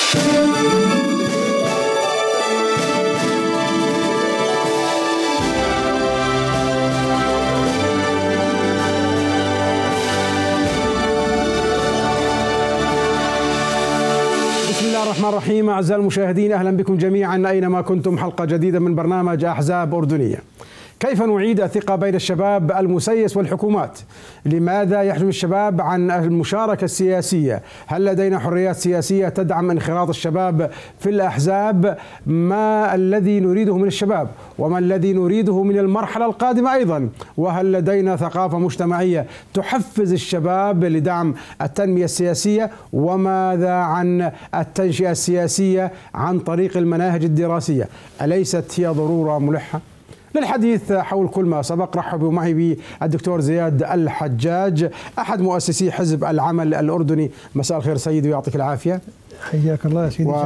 الرحمن الرحيم. أعزائي المشاهدين، أهلا بكم جميعا أينما كنتم. حلقة جديدة من برنامج أحزاب أردنية. كيف نعيد الثقة بين الشباب المسيس والحكومات؟ لماذا يحجم الشباب عن المشاركة السياسية؟ هل لدينا حريات سياسية تدعم انخراط الشباب في الأحزاب؟ ما الذي نريده من الشباب؟ وما الذي نريده من المرحلة القادمة أيضا؟ وهل لدينا ثقافة مجتمعية تحفز الشباب لدعم التنمية السياسية؟ وماذا عن التنشئة السياسية عن طريق المناهج الدراسية؟ أليست هي ضرورة ملحة؟ للحديث حول كل ما سبق رحبوا معي بالدكتور زياد الحجاج، أحد مؤسسي حزب العمل الأردني. مساء الخير سيدي ويعطيك العافية. حياك الله يا سيدي.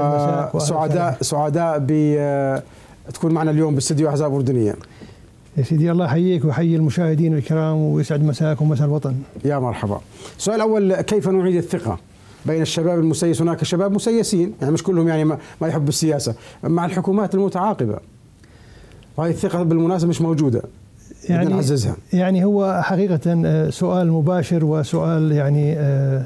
سعداء بتكون معنا اليوم باستديو أحزاب أردنية. يا سيدي الله يحييك ويحيي المشاهدين الكرام ويسعد مساكم ومساء الوطن. يا مرحبا. السؤال الأول، كيف نعيد الثقة بين الشباب المسيس؟ هناك شباب مسيسين، يعني مش كلهم يعني ما يحب السياسة، مع الحكومات المتعاقبة، وهي الثقة بالمناسبة مش موجودة، يعني نعززها. يعني هو حقيقة سؤال مباشر وسؤال يعني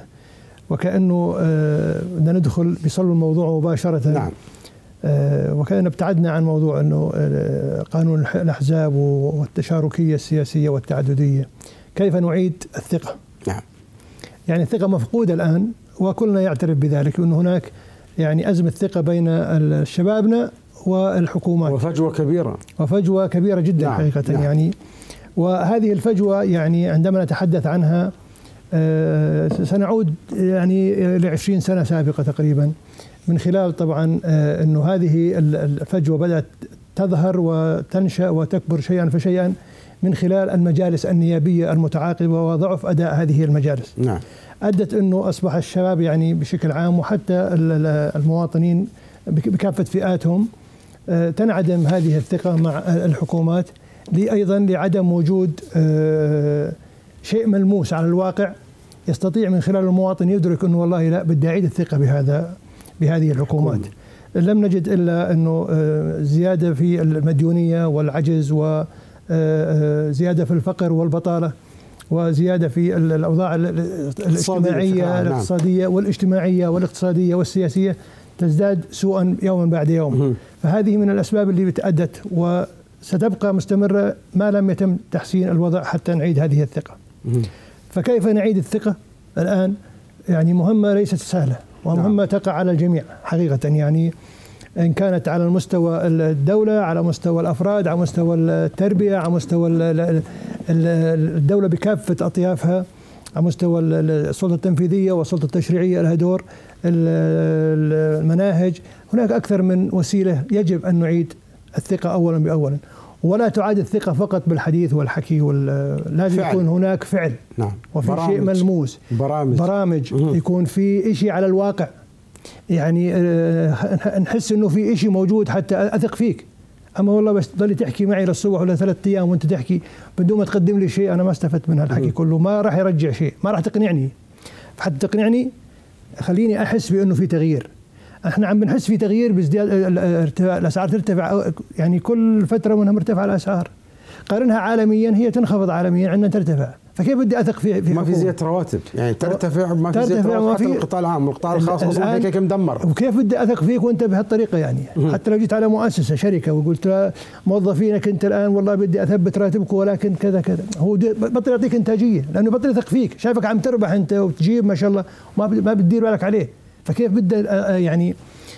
وكأنه بدنا ندخل بصلب الموضوع مباشرة. نعم. وكأننا ابتعدنا عن موضوع أنه قانون الأحزاب والتشاركية السياسية والتعددية. كيف نعيد الثقة؟ نعم. يعني الثقة مفقودة الآن وكلنا يعترف بذلك، أنه هناك يعني أزمة ثقة بين شبابنا والحكومات، وفجوة كبيرة جدا. نعم. حقيقة. نعم. يعني وهذه الفجوة يعني عندما نتحدث عنها سنعود يعني ل20 سنة سابقة تقريبا، من خلال طبعا أنه هذه الفجوة بدأت تظهر وتنشأ وتكبر شيئا فشيئا من خلال المجالس النيابية المتعاقبة وضعف أداء هذه المجالس. نعم. أدت أنه أصبح الشباب يعني بشكل عام وحتى المواطنين بكافة فئاتهم تنعدم هذه الثقة مع الحكومات، أيضا لعدم وجود شيء ملموس على الواقع يستطيع من خلال المواطن يدرك أنه والله لا، بدي أعيد الثقة بهذه الحكومات. لم نجد إلا أنه زيادة في المديونية والعجز، وزيادة في الفقر والبطالة، وزيادة في الأوضاع الاجتماعية الاقتصادية والاجتماعية والاقتصادية والسياسية تزداد سوءا يوما بعد يوم. فهذه من الأسباب اللي أدت وستبقى مستمرة ما لم يتم تحسين الوضع حتى نعيد هذه الثقة. فكيف نعيد الثقة الآن؟ يعني مهمة ليست سهلة، ومهمة تقع على الجميع حقيقة، يعني إن كانت على المستوى الدولة، على مستوى الأفراد، على مستوى التربية، على مستوى الدولة بكافة أطيافها، على مستوى السلطة التنفيذية والسلطة التشريعية لها دور، المناهج. هناك أكثر من وسيلة يجب أن نعيد الثقة أولا بأولا، ولا تعاد الثقة فقط بالحديث والحكي، لازم يكون هناك فعل. نعم. وفي شيء ملموس، برامج يكون في شيء على الواقع، يعني نحس إنه في شيء موجود حتى أثق فيك. أما والله بس تضلي تحكي معي للصبح ولا 3 أيام وأنت تحكي بدون ما تقدم لي شيء، أنا ما استفدت من هالحكي كله، ما راح يرجع شيء، ما راح تقنعني. فحتى تقنعني خليني أحس بأنه في تغيير. احنا عم بنحس في تغيير بازدياد ارتفاع الأسعار، ترتفع يعني كل فترة منها مرتفع الأسعار، قارنها عالميا هي تنخفض عالميا، عندنا ترتفع. فكيف بدي أثق في ما في زيادة رواتب، يعني ترتفع ما في زيادة رواتب حتى القطاع العام والقطاع الخاص أصلا هيك مدمر. وكيف بدي أثق فيك وأنت بهالطريقة؟ يعني حتى لو جيت على مؤسسة شركة وقلت موظفينك أنت الآن والله بدي أثبت راتبك ولكن كذا كذا، هو بطل يعطيك إنتاجية لأنه بطل يثق فيك، شايفك عم تربح أنت وتجيب ما شاء الله ما بتدير بالك عليه. فكيف بدي يعني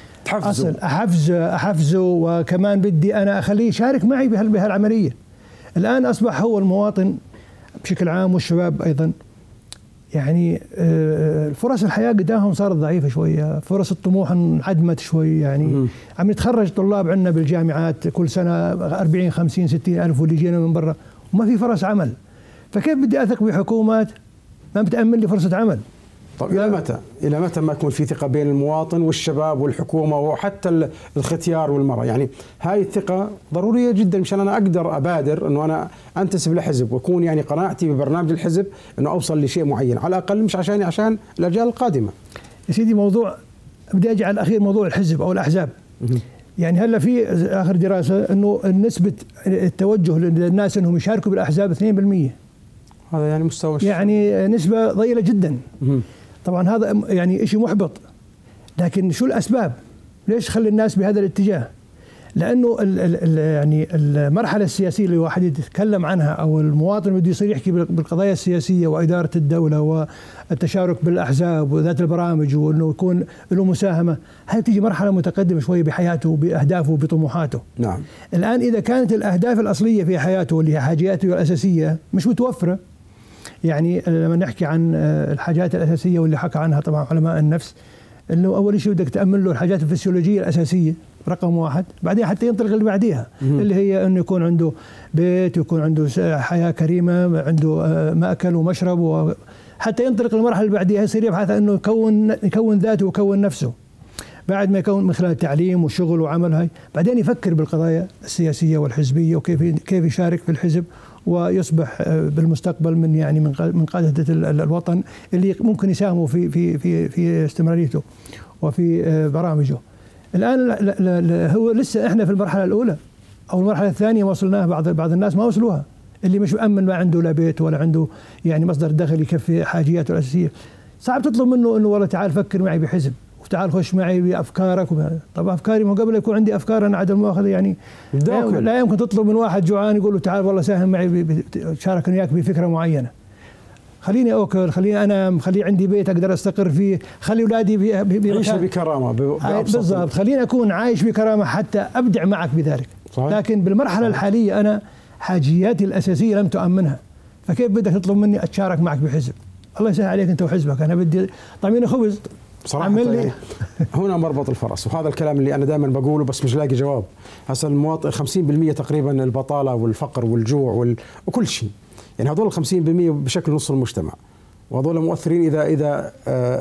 أحفزه وكمان بدي أنا أخليه يشارك معي بهالعملية. الآن أصبح هو المواطن بشكل عام والشباب أيضا، يعني فرص الحياة قدامهم صارت ضعيفة شوية، فرص الطموح انعدمت شوي. يعني عم يتخرج طلاب عندنا بالجامعات كل سنة 40 50 60 ألف واللي يجينا من برا وما في فرص عمل. فكيف بدي أثق بحكومات ما بتأمن لي فرصة عمل؟ طب إلى متى ما يكون في ثقة بين المواطن والشباب والحكومة وحتى الختيار والمرأة؟ يعني هاي الثقة ضرورية جدا مشان أنا أقدر أبادر إنه أنا أنتسب لحزب وأكون يعني قناعتي ببرنامج الحزب إنه أوصل لشيء معين على الأقل، مش عشان الأجيال القادمة. يا سيدي موضوع بدي اجي على الاخير موضوع الحزب او الاحزاب. يعني هلا في اخر دراسه انه نسبه التوجه للناس انهم يشاركوا بالاحزاب 2%. هذا يعني مستوى يعني نسبه ضئيله جدا. طبعا هذا يعني شيء محبط. لكن شو الاسباب؟ ليش خلي الناس بهذا الاتجاه؟ لانه يعني المرحله السياسيه اللي الواحد يتكلم عنها او المواطن بده يصير يحكي بالقضايا السياسيه واداره الدوله والتشارك بالاحزاب وذات البرامج وانه يكون له مساهمه، هاي بتيجي مرحله متقدمه شوي بحياته وباهدافه وبطموحاته. نعم. الان اذا كانت الاهداف الاصليه في حياته واللي هي حاجاته الاساسيه مش متوفره، يعني لما نحكي عن الحاجات الاساسيه واللي حكى عنها طبعا علماء النفس، انه اول شيء بدك تامن له الحاجات الفسيولوجيه الاساسيه رقم واحد، بعدين حتى ينطلق اللي بعديها اللي هي انه يكون عنده بيت، يكون عنده حياه كريمه، عنده ماكل ومشرب، وحتى ينطلق المرحله اللي بعديها يصير يبحث انه يكون ذاته ويكون نفسه. بعد ما يكون من خلال التعليم والشغل وعمل هاي، بعدين يفكر بالقضايا السياسيه والحزبيه وكيف يشارك في الحزب ويصبح بالمستقبل من قادة الوطن اللي ممكن يساهموا في استمراريته وفي برامجه. الآن هو لسه احنا في المرحلة الأولى أو المرحلة الثانية ما وصلناها، بعض الناس ما وصلوها، اللي مش مأمن ما عنده لا بيت ولا عنده يعني مصدر دخل يكفي حاجياته الأساسية. صعب تطلب منه إنه والله تعال فكر معي بحزب وتعال خش معي بأفكارك. طب أفكاري ما قبل يكون عندي أفكار أنا عدم مؤاخذة يعني لا يمكن تطلب من واحد جوعان يقول له تعال والله ساهم معي شاركني وياك بفكرة معينة. خليني أوكل، خليني أنام، خلي عندي بيت أقدر أستقر فيه، خلي أولادي يعيشوا بكرامة. بالضبط، خليني أكون عايش بكرامة حتى أبدع معك بذلك. صحيح. لكن بالمرحلة الحالية أنا حاجياتي الأساسية لم تؤمنها، فكيف بدك تطلب مني أتشارك معك بحزب؟ الله يسهل عليك أنت وحزبك، أنا بدي طعميني خبز صراحة. يعني هنا مربط الفرس، وهذا الكلام اللي أنا دائما بقوله بس مش لاقي جواب. هسه المواطن 50% تقريبا البطالة والفقر والجوع وكل شيء، يعني هذول 50% بشكل نص المجتمع، وهذول مؤثرين إذا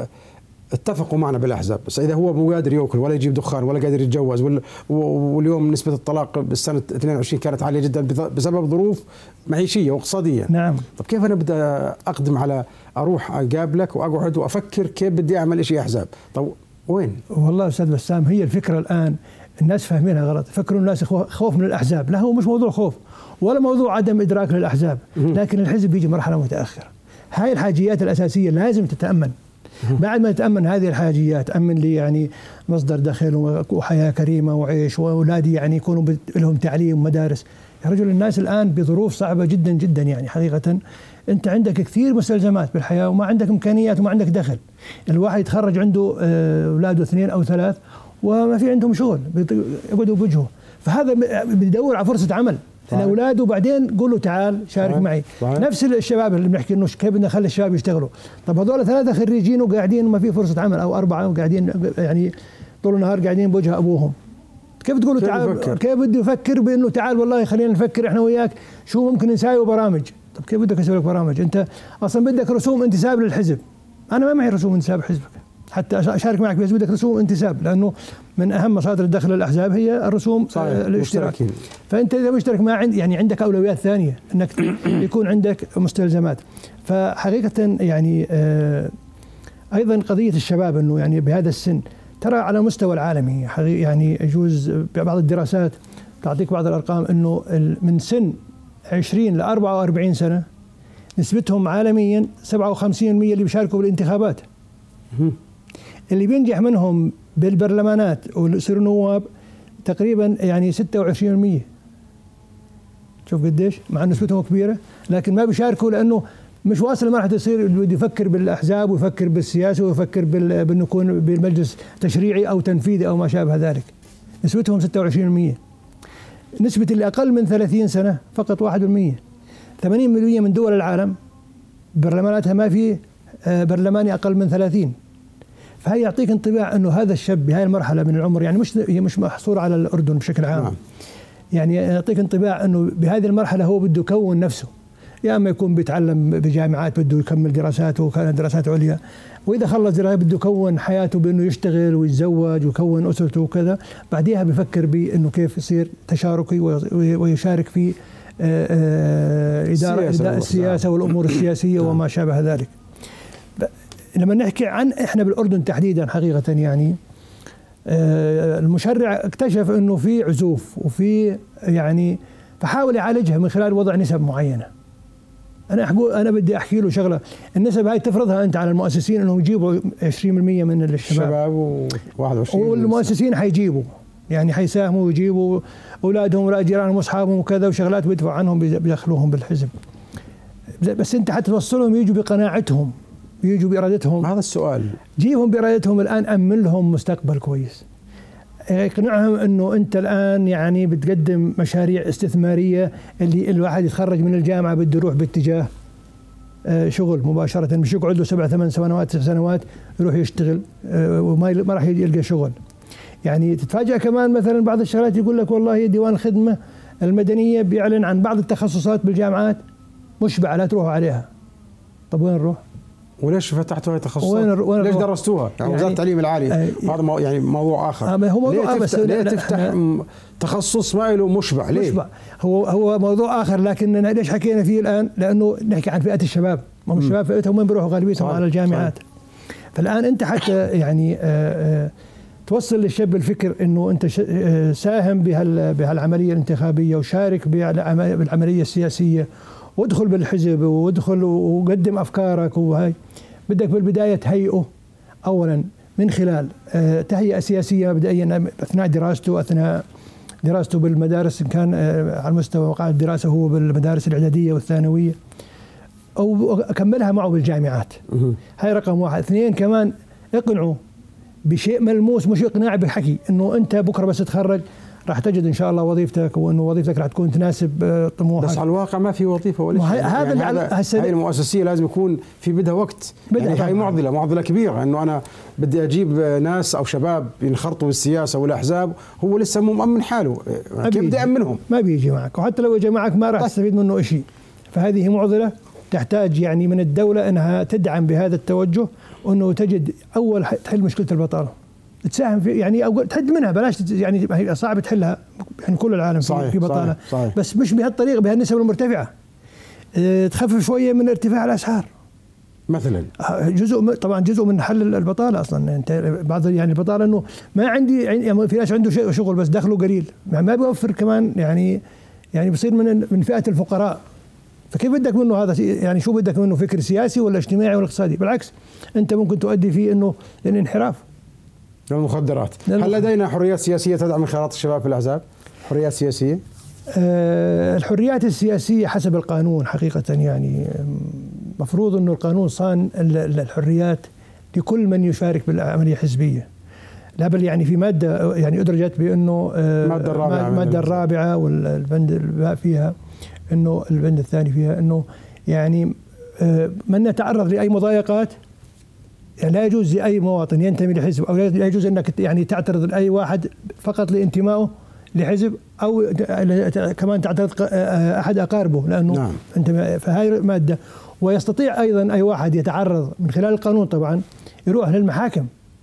اتفقوا معنا بالأحزاب. بس إذا هو مو قادر يأكل ولا يجيب دخان ولا قادر يتجوز، واليوم نسبة الطلاق بالسنة 22 كانت عالية جدا بسبب ظروف معيشية واقتصادية. نعم. طب كيف أنا بدي أقدم على أروح أقابلك وأقعد وأفكر كيف بدي أعمل إشي أحزاب؟ طب وين؟ والله أستاذ بسام، هي الفكرة الآن الناس فاهمينها غلط، فكروا الناس خوف من الأحزاب. لا، هو مش موضوع خوف ولا موضوع عدم إدراك للأحزاب، لكن الحزب بيجي مرحلة متأخرة. هاي الحاجيات الأساسية لازم تتأمن. بعد ما تأمن هذه الحاجيات، أمن لي يعني مصدر دخل وحياة كريمة وعيش، وأولادي يعني يكونوا لهم تعليم ومدارس. يا رجل الناس الآن بظروف صعبة جدا جدا، يعني حقيقة أنت عندك كثير مستلزمات بالحياة وما عندك إمكانيات وما عندك دخل. الواحد يتخرج عنده أولاده 2 أو 3 وما في عندهم شغل، يقعدوا بوجهه، فهذا بيدور على فرصة عمل الأولاد، وبعدين قول له تعال شارك معي. نفس الشباب اللي بنحكي إنه كيف بدنا نخلي الشباب يشتغلوا. طب هذول 3 خريجين وقاعدين وما في فرصة عمل، أو 4 وقاعدين يعني طول النهار قاعدين بوجه أبوهم. كيف تقول له تعال؟ كيف بده يفكر بإنه تعال والله خلينا نفكر إحنا وياك شو ممكن نساوي برامج؟ طب كيف بدك أسوي لك برامج؟ أنت أصلا بدك رسوم انتساب للحزب. أنا ما معي رسوم انتساب حزبك حتى أشارك معك، بس بدك رسوم انتساب، لأنه من أهم مصادر الدخل للأحزاب هي الرسوم الاشتراك. فأنت إذا مشترك ما يعني عندك أولويات ثانية، أنك يكون عندك مستلزمات. فحقيقة يعني أيضا قضية الشباب أنه يعني بهذا السن، ترى على مستوى العالمي يعني يجوز بعض الدراسات تعطيك بعض الأرقام أنه من سن 20 ل 44 سنة نسبتهم عالميا 57% اللي بيشاركوا بالانتخابات. اللي بينجح منهم بالبرلمانات ويصيروا نواب تقريبا يعني 26%. شوف قديش، مع نسبتهم كبيرة، لكن ما بيشاركوا لأنه مش واصل لمرحلة يصير بده يفكر بالأحزاب ويفكر بالسياسة ويفكر بأنه يكون بالمجلس تشريعي أو تنفيذي أو ما شابه ذلك. نسبتهم 26%. نسبة اللي أقل من 30 سنة فقط 1%. 80% من دول العالم برلماناتها ما في برلماني أقل من 30. فهي يعطيك انطباع أنه هذا الشاب بهذه المرحلة من العمر، يعني هي مش محصورة على الأردن بشكل عام، يعني يعطيك انطباع أنه بهذه المرحلة هو بده يكون نفسه، يا أما يكون بيتعلم بجامعات بده يكمل دراساته وكان دراسات عليا، وإذا خلص دراسات بده يكون حياته بأنه يشتغل ويتزوج ويكون أسرته وكذا. بعديها بفكر بأنه كيف يصير تشاركي ويشارك في إدارة السياسة والأمور السياسية وما شابه ذلك. لما نحكي عن إحنا بالأردن تحديدا، حقيقة يعني المشرع اكتشف انه في عزوف وفي يعني، فحاول يعالجها من خلال وضع نسب معينه. انا بدي احكي له شغله، النسب هاي تفرضها انت على المؤسسين انهم يجيبوا 20% من الشباب و21 والمؤسسين حيجيبوا، يعني حيساهموا ويجيبوا اولادهم ولا جيرانهم واصحابهم وكذا وشغلات ويدفعوا عنهم بيدخلوهم بالحزب. بس انت حتى توصلهم يجوا بقناعتهم، يجوا بارادتهم. هذا السؤال، جيبهم بارادتهم الان، امن لهم مستقبل كويس، اقنعهم انه انت الان يعني بتقدم مشاريع استثماريه اللي الواحد يتخرج من الجامعه بده يروح باتجاه شغل مباشره، مش يقعد له 7 8 سنوات 9 سنوات يروح يشتغل وما راح يلقى شغل. يعني تتفاجأ كمان مثلا بعض الشغلات يقول لك والله ديوان الخدمه المدنيه بيعلن عن بعض التخصصات بالجامعات مشبعه لا تروحوا عليها. طب وين نروح؟ وليش فتحتوا هاي التخصصات؟ ليش درستوها؟ يعني وزارة التعليم العالي هذا يعني موضوع آخر. هو موضوع ليه تفتح تخصص ما له مشبع؟ ليه؟ مشبع. هو موضوع آخر، لكن ليش حكينا فيه الآن؟ لأنه نحكي عن فئة الشباب، ما الشباب فئتهم وين بيروحوا غالبيتهم على الجامعات. فالآن أنت حتى يعني توصل للشاب الفكر إنه أنت ساهم بهالعملية الانتخابية وشارك بالعملية السياسية وادخل بالحزب وادخل وقدم أفكارك، وهي بدك بالبداية تهيئه أولا من خلال تهيئة سياسية مبدئيا أثناء دراسته بالمدارس، إن كان على مستوى مقاعد الدراسة هو بالمدارس الإعدادية والثانوية، أو أكملها معه بالجامعات. هاي رقم واحد. اثنين كمان اقنعه بشيء ملموس، مش اقناع بحكي انه انت بكره بس تتخرج راح تجد ان شاء الله وظيفتك، وانه وظيفتك راح تكون تناسب طموحك. بس على الواقع ما في وظيفه ولا شيء. هاي المؤسسيه لازم يكون في بدها وقت، يعني هاي معضله كبيره، انه انا بدي اجيب ناس او شباب ينخرطوا بالسياسه والاحزاب، هو لسه مو مؤمن حاله، كيف بدي امنهم؟ ما بيجي معك، وحتى لو اجى معك ما راح تستفيد منه شيء. فهذه معضله تحتاج يعني من الدوله انها تدعم بهذا التوجه، وانه تجد اول تحل مشكله البطاله، تساهم في يعني او تحد منها، بلاش يعني صعب تحلها، يعني كل العالم في بطاله. صحيح. بس مش بهالطريقه، بهالنسب المرتفعه. تخفف شويه من ارتفاع الاسعار مثلا، طبعا جزء من حل البطاله. اصلا انت بعض يعني البطاله انه ما عندي، يعني في ناس عنده شغل بس دخله قليل، يعني ما بيوفر كمان، يعني بصير من فئه الفقراء. فكيف بدك منه هذا؟ يعني شو بدك منه، فكر سياسي ولا اجتماعي ولا اقتصادي؟ بالعكس انت ممكن تؤدي فيه انه للانحراف، للمخدرات. هل لدينا حريات سياسيه تدعم انخراط الشباب في الاحزاب؟ حريات سياسيه؟ الحريات السياسيه حسب القانون حقيقه، يعني مفروض انه القانون صان الحريات لكل من يشارك بالعمليه الحزبيه. لا بل يعني في ماده يعني ادرجت بانه الماده الرابعه والبند فيها انه البند الثاني فيها انه يعني من يتعرض لاي مضايقات، يعني لا يجوز لاي مواطن ينتمي لحزب، او لا يجوز انك يعني تعترض لاي واحد فقط لانتمائه لحزب، او كمان تعترض احد اقاربه لانه نعم. انت فهاي ماده. ويستطيع ايضا اي واحد يتعرض من خلال القانون طبعا يروح للمحاكم،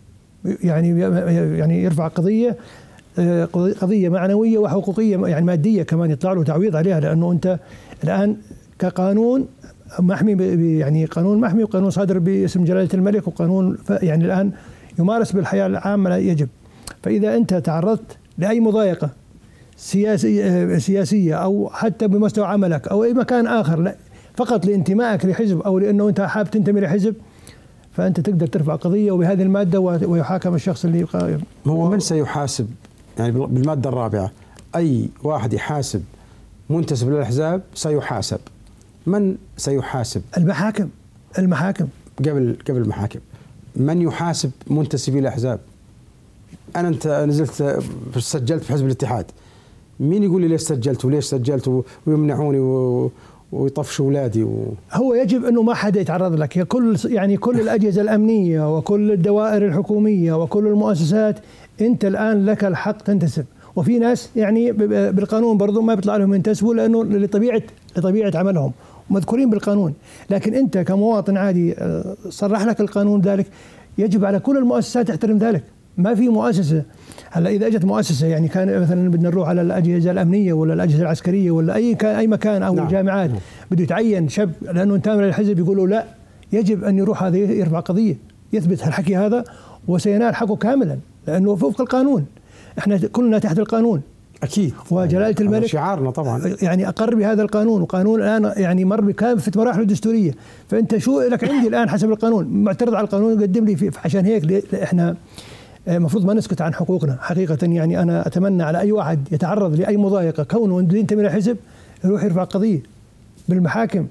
يعني يرفع قضيه معنويه وحقوقيه، يعني ماديه كمان يطلع له تعويض عليها، لانه انت الان كقانون محمي، يعني قانون محمي وقانون صادر باسم جلالة الملك، وقانون يعني الآن يمارس بالحياة العامة يجب. فإذا أنت تعرضت لأي مضايقة سياسية أو حتى بمستوى عملك أو أي مكان آخر، لا فقط لانتمائك لحزب أو لأنه أنت حابب تنتمي لحزب، فأنت تقدر ترفع قضية وبهذه المادة ويحاكم الشخص اللي هو من سيحاسب؟ يعني بالمادة الرابعة أي واحد يحاسب منتسب للأحزاب سيحاسب. من سيحاسب؟ المحاكم قبل المحاكم. من يحاسب منتسبي الأحزاب؟ أنت نزلت سجلت في حزب الاتحاد، مين يقول لي ليش سجلت وليش سجلت ويمنعوني ويطفشوا أولادي هو يجب أنه ما حدا يتعرض لك، كل الأجهزة الأمنية وكل الدوائر الحكومية وكل المؤسسات أنت الآن لك الحق تنتسب. وفي ناس يعني بالقانون برضو ما بيطلع لهم ينتسبوا لأنه لطبيعة عملهم مذكورين بالقانون، لكن أنت كمواطن عادي صرح لك القانون ذلك، يجب على كل المؤسسات تحترم ذلك. ما في مؤسسة هلا إذا أجت مؤسسة يعني كان مثلا بدنا نروح على الأجهزة الأمنية ولا الأجهزة العسكرية ولا أي مكان أو الجامعات بده يتعين شاب لأنه انتمى للحزب، يقولوا لا، يجب أن يروح هذا يرفع قضية يثبت الحكي هذا وسينال حقه كاملا، لانه وفق القانون، احنا كلنا تحت القانون اكيد، وجلاله الملك شعارنا طبعا يعني اقر بهذا القانون، وقانون الان يعني مر بكافه مراحله الدستوريه، فانت شو لك عندي الان حسب القانون، معترض على القانون يقدم لي عشان هيك احنا المفروض ما نسكت عن حقوقنا حقيقه. يعني انا اتمنى على اي واحد يتعرض لاي مضايقه كونه ينتمي الى حزب يروح يرفع قضيه بالمحاكم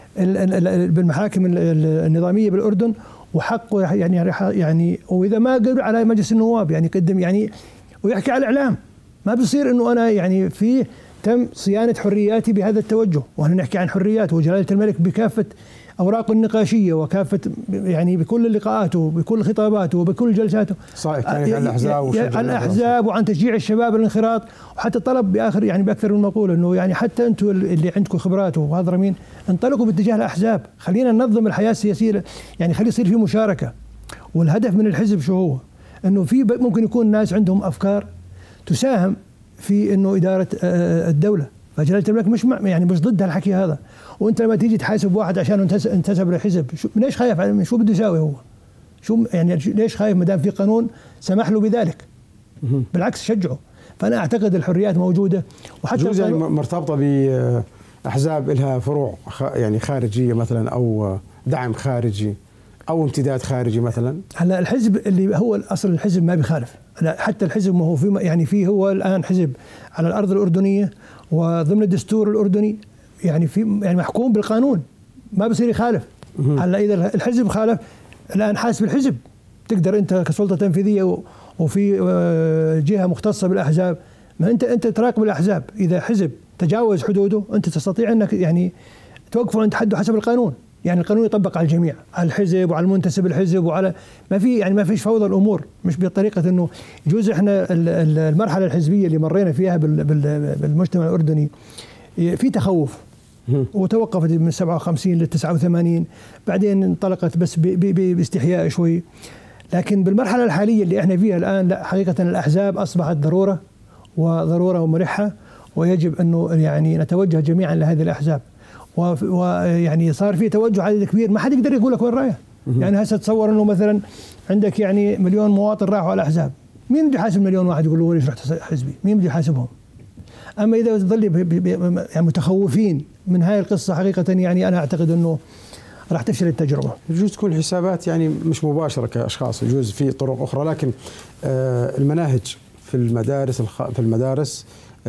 النظاميه بالاردن، وحقه يعني واذا ما قدر على مجلس النواب يعني يقدم يعني ويحكي على الاعلام. ما بصير انه انا يعني في تم صيانه حرياتي بهذا التوجه، واحنا نحكي عن حريات وجلاله الملك بكافه اوراقه النقاشيه وكافه يعني بكل لقاءاته وبكل خطاباته وبكل جلساته صحيح، كانت عن الاحزاب عن الاحزاب وعن تشجيع الشباب الانخراط، وحتى طلب باخر يعني باكثر من مقوله انه يعني حتى انتم اللي عندكم خبرات وهذا انطلقوا باتجاه الاحزاب، خلينا ننظم الحياه السياسيه، يعني خلي يصير في مشاركه. والهدف من الحزب شو هو؟ انه في ممكن يكون ناس عندهم افكار تساهم في انه اداره الدوله، فجلاله الملك مش يعني مش ضد هالحكي هذا. وانت لما تيجي تحاسب واحد عشان انتسب لحزب، ليش خايف؟ شو بده يساوي هو؟ شو يعني ليش خايف ما دام في قانون سمح له بذلك؟ بالعكس شجعه. فانا اعتقد الحريات موجوده، وحتى يعني مرتبطه باحزاب لها فروع يعني خارجيه مثلا، او دعم خارجي او امتداد خارجي مثلا. هلا الحزب اللي هو اصل الحزب ما بيخالف، حتى الحزب ما هو في يعني فيه هو الان حزب على الارض الاردنيه وضمن الدستور الاردني، يعني في يعني محكوم بالقانون، ما بصير يخالف. هلا اذا الحزب خالف الان حاسب الحزب، تقدر انت كسلطه تنفيذيه وفي جهه مختصه بالاحزاب، ما انت تراقب الاحزاب، اذا حزب تجاوز حدوده انت تستطيع انك يعني توقفه عند حده حسب القانون. يعني القانون يطبق على الجميع، على الحزب وعلى المنتسب الحزب وعلى ما في يعني ما فيش فوضى الامور، مش بطريقه انه يجوز احنا المرحله الحزبيه اللي مرينا فيها بالمجتمع الاردني في تخوف، وتوقفت من 57 ل 89، بعدين انطلقت بس باستحياء شوي. لكن بالمرحله الحاليه اللي احنا فيها الان لا، حقيقه الاحزاب اصبحت ضروره وملحه، ويجب انه يعني نتوجه جميعا لهذه الاحزاب. ويعني صار في توجه عدد كبير، ما حد يقدر يقول لك وين رايح. يعني هسه تصور انه مثلا عندك يعني مليون مواطن راحوا على الاحزاب، مين بده يحاسب مليون واحد يقول له ليش رحت حزبي؟ مين بده يحاسبهم؟ اما اذا ظل يعني متخوفين من هاي القصه، حقيقه يعني انا اعتقد انه راح تفشل التجربه. يجوز تكون حسابات يعني مش مباشره كاشخاص، يجوز في طرق اخرى، لكن المناهج في المدارس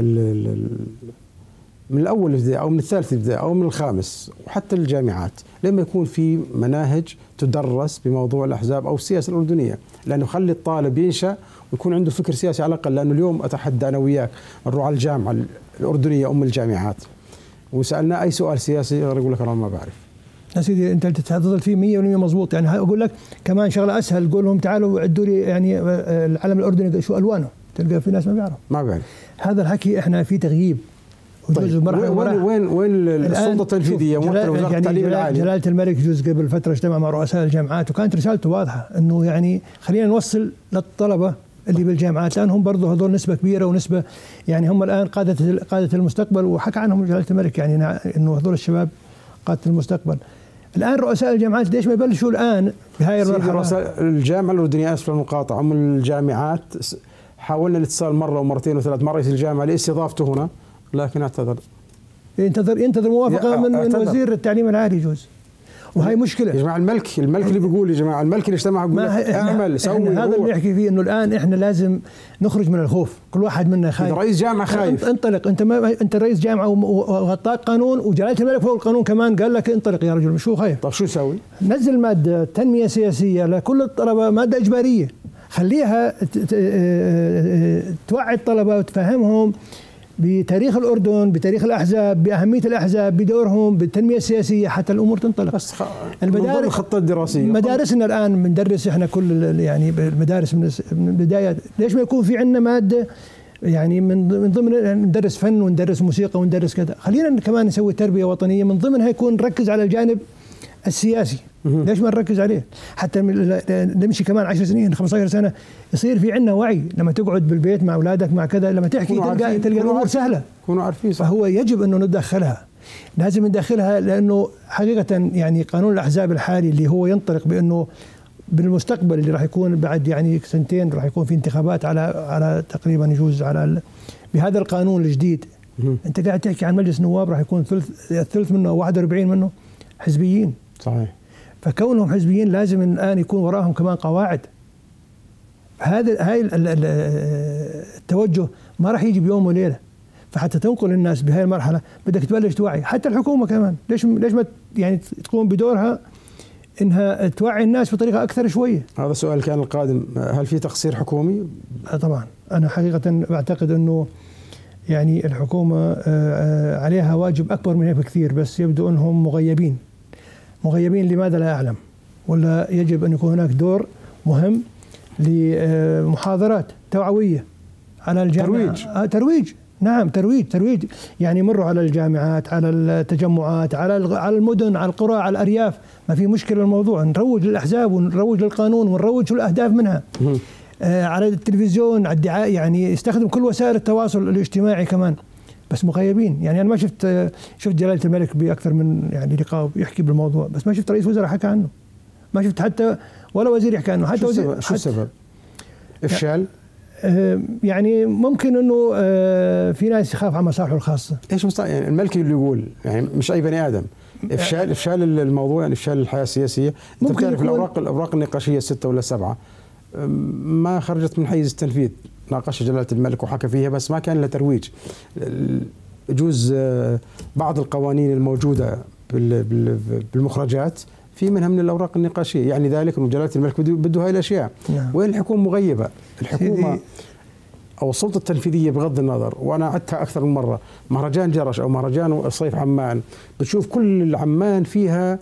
من الأول ابتدائي أو من الثالث ابتدائي أو من الخامس وحتى الجامعات، لما يكون في مناهج تدرس بموضوع الأحزاب أو السياسة الأردنية، لأنه خلي الطالب ينشأ ويكون عنده فكر سياسي على الأقل. لأنه اليوم أتحدى أنا وياك نروح على الجامعة الأردنية أم الجامعات وسألنا أي سؤال سياسي يقول لك أنا ما بعرف. يا سيدي أنت تظل فيه 100% مضبوط. يعني أقول لك كمان شغلة أسهل، قول لهم تعالوا عدوا لي يعني العلم الأردني شو ألوانه، تلقى في ناس ما بيعرف. هذا الحكي إحنا في تغييب. طيب وين السلطه التنفيذيه ممثله وزاره التعليم العالي؟ جلاله الملك جزء قبل فتره اجتمع مع رؤساء الجامعات، وكانت رسالته واضحه انه يعني خلينا نوصل للطلبه اللي بالجامعات، لان هم برضه هذول نسبه كبيره ونسبه يعني هم الان قاده المستقبل، وحكى عنهم جلاله الملك يعني انه هذول الشباب قاده المستقبل. الان رؤساء الجامعات ليش ما يبلشوا الان بهاي المرحله؟ رؤساء الجامعه الاردنيه، اسف المقاطعه، هم الجامعات حاولنا الاتصال مره ومرتين وثلاث، مره رئيس الجامعه لاستضافته هنا لكن اعتذر. ينتظر موافقه من وزير التعليم العالي يجوز، وهي مشكله. يا جماعه الملك اللي بيقول، يا جماعه الملك اللي اجتمع بيقول اعمل سوي. هذا اللي نحكي فيه، انه الان احنا لازم نخرج من الخوف. كل واحد منا خايف. رئيس جامعه خايف، انطلق. انت رئيس جامعه وغطاك قانون، وجلاله الملك فوق القانون كمان قال لك انطلق يا رجل، شو خايف؟ طب شو نسوي؟ نزل ماده تنميه سياسيه لكل الطلبه، ماده اجباريه، خليها توعي الطلبه وتفهمهم بتاريخ الأردن، بتاريخ الأحزاب، بأهمية الأحزاب، بدورهم بالتنمية السياسية، حتى الأمور تنطلق. بس المدارس الخطة الدراسية، مدارسنا الآن بندرس إحنا كل يعني بالمدارس من البداية، ليش ما يكون في عندنا مادة يعني من ضمن ندرس فن وندرس موسيقى وندرس كذا، خلينا كمان نسوي تربية وطنية من ضمنها يكون نركز على الجانب السياسي. ليش ما نركز عليه؟ حتى نمشي كمان 10 سنين 15 سنة يصير في عندنا وعي، لما تقعد بالبيت مع أولادك مع كذا، لما تحكي تلقى الأمور سهلة، يكونوا عارفين. فهو يجب أنه ندخلها، لازم ندخلها، لأنه حقيقة يعني قانون الأحزاب الحالي اللي هو ينطلق بأنه بالمستقبل اللي راح يكون بعد يعني سنتين راح يكون في انتخابات على تقريبا يجوز بهذا القانون الجديد. انت قاعد تحكي عن مجلس نواب راح يكون الثلث منه 41 منه حزبيين. صحيح. فكونهم حزبيين لازم الان يكون وراهم كمان قواعد. هاي التوجه ما راح يجي بيوم وليله. فحتى تنقل الناس بهاي المرحله بدك تبلش توعي، حتى الحكومه كمان ليش ما يعني تقوم بدورها انها توعي الناس بطريقه اكثر شويه. هذا السؤال كان القادم، هل في تقصير حكومي؟ طبعا انا حقيقه بعتقد انه يعني الحكومه عليها واجب اكبر من هيك بكثير، بس يبدو انهم مغيبين لماذا لا اعلم. ولا يجب ان يكون هناك دور مهم لمحاضرات توعويه على الجامعات. ترويج. نعم، ترويج يعني مروا على الجامعات، على التجمعات، على المدن، على القرى، على الأرياف. ما في مشكلة الموضوع، نروج للأحزاب ونروج للقانون ونروج الأهداف منها. على التلفزيون، على الدعاية، يعني يستخدم كل وسائل التواصل الاجتماعي كمان، بس مغيبين. يعني أنا ما شفت جلالة الملك بأكثر من يعني لقاء يحكي بالموضوع، بس ما شفت رئيس وزراء حكى عنه، ما شفت حتى ولا وزير يحكي عنه. حتى وزير. شو السبب؟ إفشال؟ يعني ممكن انه في ناس يخاف على مصالحه الخاصه. ايش يعني الملكي اللي يقول يعني مش اي بني ادم. افشال الموضوع، يعني افشال الحياه السياسيه. انت بتعرف الاوراق النقاشيه 6 ولا 7 ما خرجت من حيز التنفيذ. ناقشها جلاله الملك وحكى فيها، بس ما كان لها ترويج. يجوز بعض القوانين الموجوده بالمخرجات في منها من الاوراق النقاشيه، يعني ذلك انه جلاله الملك بده هاي الاشياء. نعم. وين الحكومه مغيبه؟ الحكومه او السلطه التنفيذيه بغض النظر، وانا عدتها اكثر من مره، مهرجان جرش او مهرجان صيف عمان، بتشوف كل العمان فيها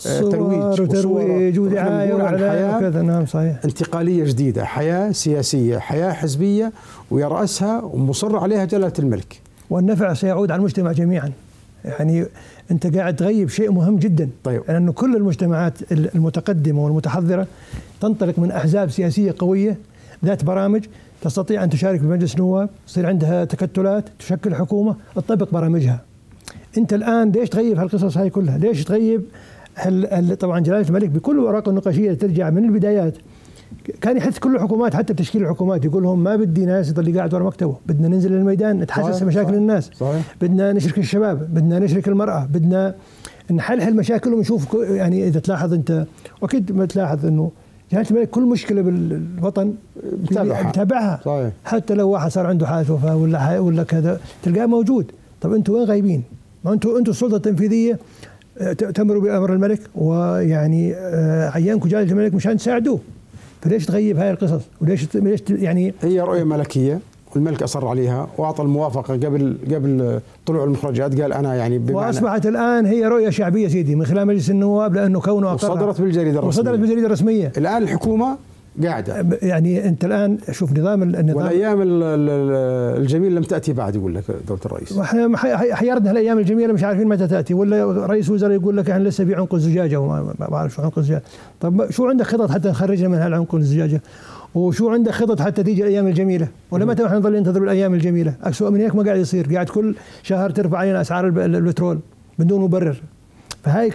ترويج ودعايه واعلان وكذا. نعم صحيح. انتقاليه جديده، حياه سياسيه، حياه حزبيه، ويرأسها ومصر عليها جلاله الملك. والنفع سيعود على المجتمع جميعا. يعني انت قاعد تغيب شيء مهم جدا. طيب. لانه كل المجتمعات المتقدمه والمتحضره تنطلق من احزاب سياسيه قويه ذات برامج تستطيع ان تشارك بمجلس النواب، يصير عندها تكتلات، تشكل حكومه، تطبق برامجها. انت الان ليش تغيب هالقصص هاي كلها؟ ليش تغيب طبعا جلاله الملك بكل اوراقه النقاشيه ترجع من البدايات كان يحث كل الحكومات حتى بتشكيل الحكومات، يقول لهم ما بدي ناس يضل قاعد ورا مكتبه، بدنا ننزل للميدان نتحسس مشاكل الناس. صحيح. بدنا نشرك الشباب، بدنا نشرك المرأة، بدنا نحلحل مشاكلهم، ونشوف يعني إذا تلاحظ أنت، وأكيد ما تلاحظ أنه جلاله الملك كل مشكلة بالوطن بتابعها. صحيح. حتى لو واحد صار عنده حالة وفاة ولا كذا تلقاه موجود. طب أنتوا وين غايبين؟ ما أنتوا السلطة التنفيذية تأمروا بأمر الملك، ويعني عينكم جلاله الملك مشان تساعدوه. فليش تغيب هاي القصص؟ وليش يعني هي رؤية ملكية والملك أصر عليها وأعطى الموافقة قبل طلوع المخرجات، قال أنا يعني وأصبحت الآن هي رؤية شعبية سيدي من خلال مجلس النواب، لأنه كونه وصدرت بالجريدة الرسمية. الآن الحكومة قاعدة. يعني أنت الآن شوف النظام والأيام الجميلة لم تأتي بعد، يقول لك دولة الرئيس. حيرنا الأيام الجميلة مش عارفين متى تأتي، ولا رئيس وزراء يقول لك احنا لسه في عنق الزجاجة وما بعرف شو عنق الزجاجة. طب شو عندك خطط حتى نخرجنا من هالعنق الزجاجة؟ وشو عندك خطط حتى تيجي الأيام الجميلة؟ ولا متى نحن نضل ننتظر الأيام الجميلة؟ أسوأ من هيك ما قاعد يصير، قاعد كل شهر ترفع علينا أسعار البترول بدون مبرر. فهاي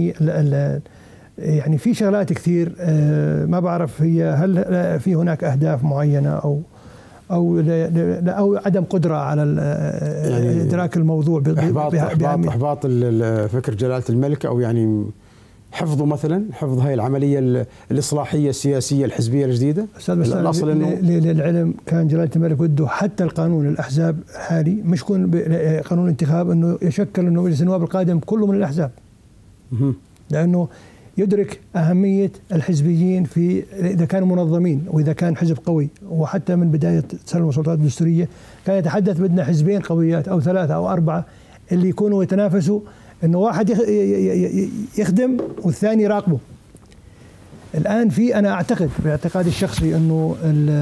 يعني في شغلات كثير ما بعرف هي هل في هناك أهداف معينة أو عدم قدرة على يعني إدراك الموضوع إحباط فكر جلالة الملك، أو يعني حفظه مثلا، حفظ هاي العملية الإصلاحية السياسية الحزبية الجديدة. الأصل إنه للعلم كان جلالة الملك بده حتى القانون الأحزاب الحالي مش يكون قانون الانتخاب إنه يشكل إنه مجلس النواب القادم كله من الأحزاب، لأنه يدرك أهمية الحزبيين في إذا كانوا منظمين وإذا كان حزب قوي. وحتى من بداية تسلم السلطات الدستورية كان يتحدث بدنا حزبين قويات أو 3 أو 4 اللي يكونوا يتنافسوا، إنه واحد يخدم والثاني يراقبه. الآن أنا أعتقد باعتقادي الشخصي إنه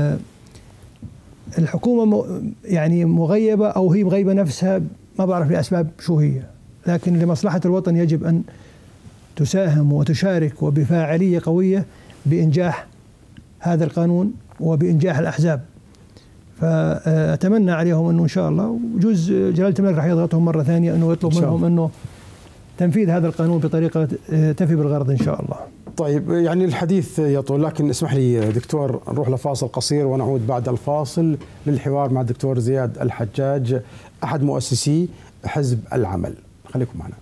الحكومة يعني مغيبة، أو هي مغيبة نفسها، ما بعرف لأسباب شو هي، لكن لمصلحة الوطن يجب أن تساهم وتشارك وبفاعلية قوية بإنجاح هذا القانون وبإنجاح الأحزاب. فأتمنى عليهم أنه إن شاء الله، وجوز جلالة الملك رح يضغطهم مرة ثانية أنه يطلب منهم أنه تنفيذ هذا القانون بطريقة تفي بالغرض إن شاء الله. طيب يعني الحديث يطول، لكن اسمح لي دكتور نروح لفاصل قصير ونعود بعد الفاصل للحوار مع الدكتور زياد الحجاج أحد مؤسسي حزب العمل. خليكم معنا.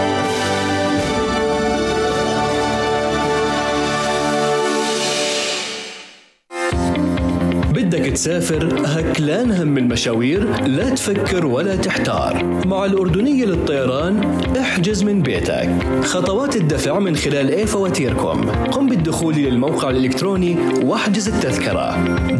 بدك تسافر هكلان هم المشاوير؟ لا تفكر ولا تحتار، مع الأردنية للطيران احجز من بيتك. خطوات الدفع من خلال فواتيركم. قم بالدخول للموقع الإلكتروني واحجز التذكرة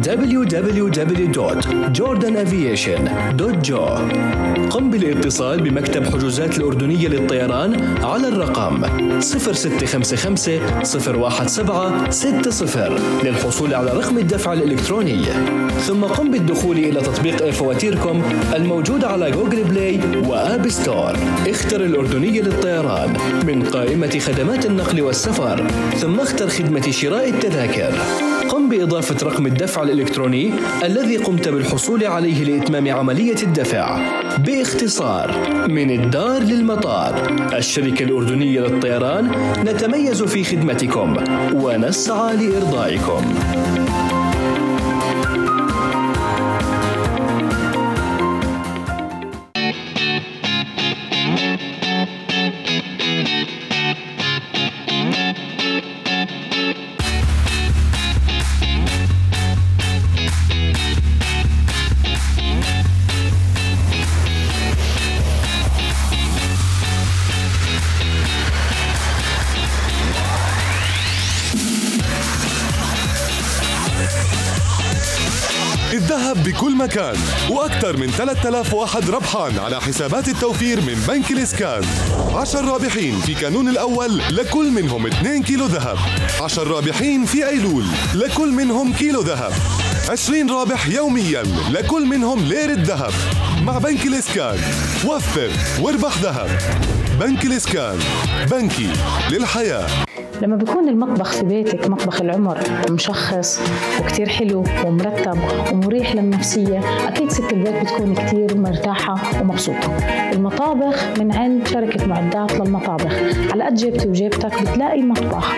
www.jordanaviation.jo. قم بالاتصال بمكتب حجوزات الأردنية للطيران على الرقم 0655 017 60 للحصول على رقم الدفع الإلكتروني. ثم قم بالدخول إلى تطبيق فواتيركم الموجود على جوجل بلاي وآب ستور. اختر الأردنية للطيران من قائمة خدمات النقل والسفر، ثم اختر خدمة شراء التذاكر. قم بإضافة رقم الدفع الإلكتروني الذي قمت بالحصول عليه لإتمام عملية الدفع. باختصار، من الدار للمطار، الشركة الأردنية للطيران نتميز في خدمتكم ونسعى لإرضائكم. الذهب بكل مكان، وأكثر من 3000 واحد ربحان على حسابات التوفير من بنك الإسكان. 10 رابحين في كانون الأول لكل منهم 2 كيلو ذهب. 10 رابحين في أيلول لكل منهم كيلو ذهب. 20 رابح يوميا لكل منهم ليرة ذهب. مع بنك الإسكان وفر واربح ذهب. بنك الإسكان، بنكي للحياة. لما بيكون المطبخ في بيتك مطبخ العمر مشخص وكتير حلو ومرتب ومريح للنفسية، أكيد ست البيت بتكون كتير مرتاحة ومبسوطة. المطابخ من عند شركة معدات للمطابخ، على قد جيبتي وجيبتك بتلاقي مطبخ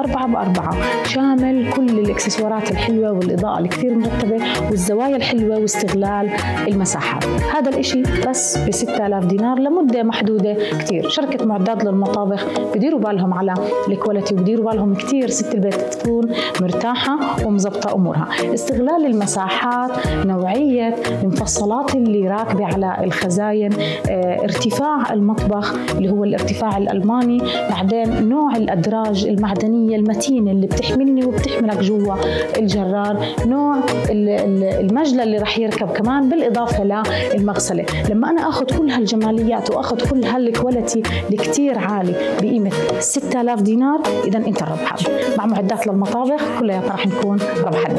4x4 شامل كل الإكسسوارات الحلوة والإضاءة الكتير مرتبة والزوايا الحلوة واستغلال المساحات. هذا الإشي بس ب6000 دينار لمدة محدودة كتير. شركة معدات للمطابخ بديروا بالهم على الكواليتي وبديروا بالهم كتير ست البيت تكون مرتاحة ومزبطة أمورها. استغلال المساحات، نوعية المفصلات اللي راكبة على الخزاين، ارتفاع المطبخ اللي هو الارتفاع الألماني، بعدين نوع الأدراج المعدنية المتينة اللي بتحملني وبتحملك جوا الجرار، نوع المجلة اللي رح يركب كمان بالإضافة للمغسلة. لما أنا أخذ كل هالجماليات وأخذ كل هالكواليتي الكتير عالي بقيمة 6000 دينار، إذا أنت الربحان. مع معدات للمطابخ كلها رح نكون ربحانين.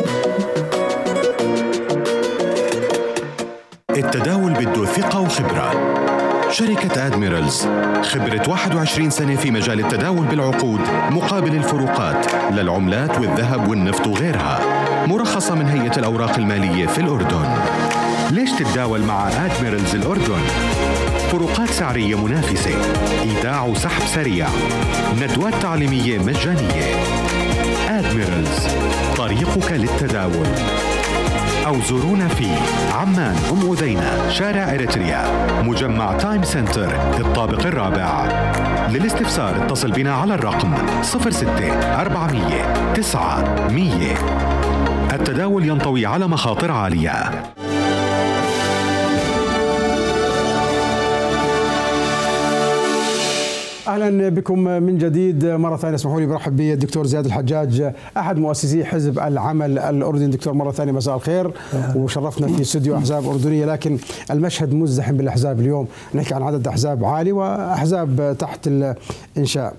التداول بده ثقة وخبرة. شركة أدميرالز، خبرة 21 سنة في مجال التداول بالعقود مقابل الفروقات للعملات والذهب والنفط وغيرها، مرخصة من هيئة الأوراق المالية في الأردن. ليش تتداول مع أدميرالز الأردن؟ فروقات سعرية منافسة، إيداع وسحب سريع، ندوات تعليمية مجانية. أدميرالز، طريقك للتداول. أو زورونا في عمان أم أذينة، شارع إريتريا، مجمع تايم سنتر، الطابق الرابع. للاستفسار اتصل بنا على الرقم 06-400-900. التداول ينطوي على مخاطر عالية. اهلا بكم من جديد مره ثانيه. اسمحوا لي برحب بالدكتور زياد الحجاج احد مؤسسي حزب العمل الاردني. دكتور مره ثانيه مساء الخير، وشرفنا في استوديو احزاب اردنيه، لكن المشهد مزدحم بالاحزاب اليوم. نحكي عن عدد احزاب عالي واحزاب تحت الانشاء.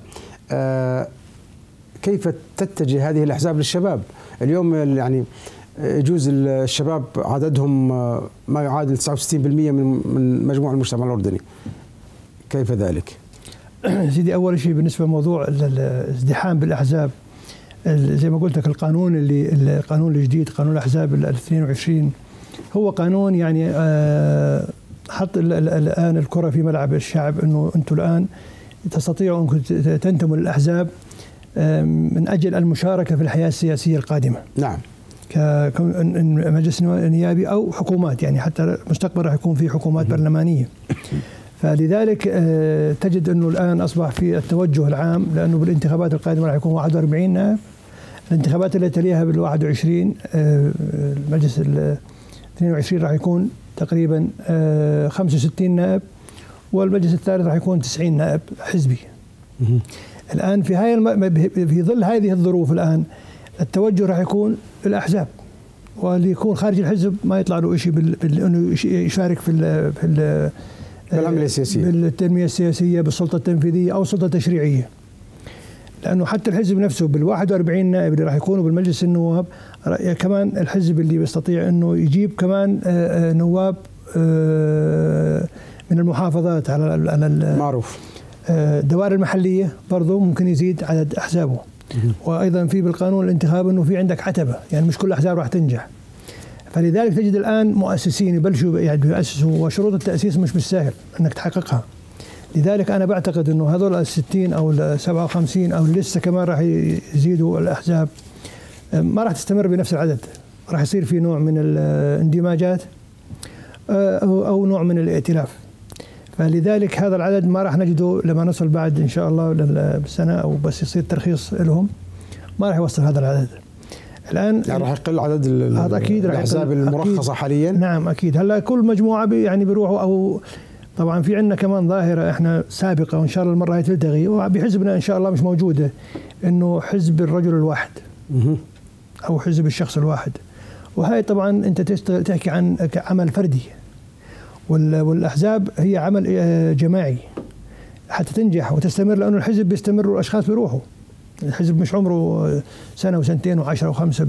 كيف تتجه هذه الاحزاب للشباب اليوم؟ يعني يجوز الشباب عددهم ما يعادل 69% من مجموع المجتمع الاردني، كيف ذلك؟ سيدي، أول شيء بالنسبة لموضوع الازدحام بالأحزاب، زي ما قلت لك القانون الجديد، قانون الأحزاب 22 هو قانون يعني حط الآن الكرة في ملعب الشعب، أنه أنتم الآن تستطيعوا أنكم تنتموا للأحزاب من أجل المشاركة في الحياة السياسية القادمة. نعم. كمجلس نيابي أو حكومات، يعني حتى المستقبل راح يكون في حكومات برلمانية. فلذلك تجد أنه الآن أصبح في التوجه العام، لأنه بالانتخابات القادمة راح يكون 41 نائب، الانتخابات اللي تليها بال21 المجلس 22 راح يكون تقريبا 65 نائب، والمجلس الثالث راح يكون 90 نائب حزبي. الآن في ظل هذه الظروف الآن التوجه راح يكون الأحزاب، واللي يكون خارج الحزب ما يطلع له شيء انه يشارك في بالعملية السياسية، بالتنمية السياسية، بالسلطة التنفيذية أو السلطة التشريعية. لأنه حتى الحزب نفسه بال41 نائب اللي راح يكونوا بالمجلس النواب، كمان الحزب اللي بيستطيع أنه يجيب كمان نواب من المحافظات على معروف الدوائر المحلية، برضو ممكن يزيد عدد أحزابه. وأيضا في بالقانون الانتخاب أنه في عندك عتبة، يعني مش كل الأحزاب راح تنجح. فلذلك تجد الآن مؤسسين يبلشوا يعني يؤسسوا، وشروط التأسيس مش بالسهل أنك تحققها. لذلك أنا بعتقد أنه هذول 60 أو 57 أو لسه كمان راح يزيدوا الأحزاب، ما راح تستمر بنفس العدد، راح يصير في نوع من الاندماجات أو نوع من الائتلاف. فلذلك هذا العدد ما راح نجده لما نصل بعد إن شاء الله بالسنة، أو بس يصير ترخيص لهم ما راح يوصل هذا العدد. الآن يعني راح يقل عدد الأحزاب المرخصة حاليا. نعم أكيد. هلا كل مجموعة يعني بيروحوا، أو طبعا في عندنا كمان ظاهرة احنا سابقة وإن شاء الله المرة هي تلتغي، وبحزبنا إن شاء الله مش موجودة، إنه حزب الرجل الواحد أو حزب الشخص الواحد. وهي طبعا أنت تحكي عن عمل فردي، والأحزاب هي عمل جماعي حتى تنجح وتستمر، لأنه الحزب بيستمر والأشخاص بيروحوا. الحزب مش عمره سنة وسنتين و10 و5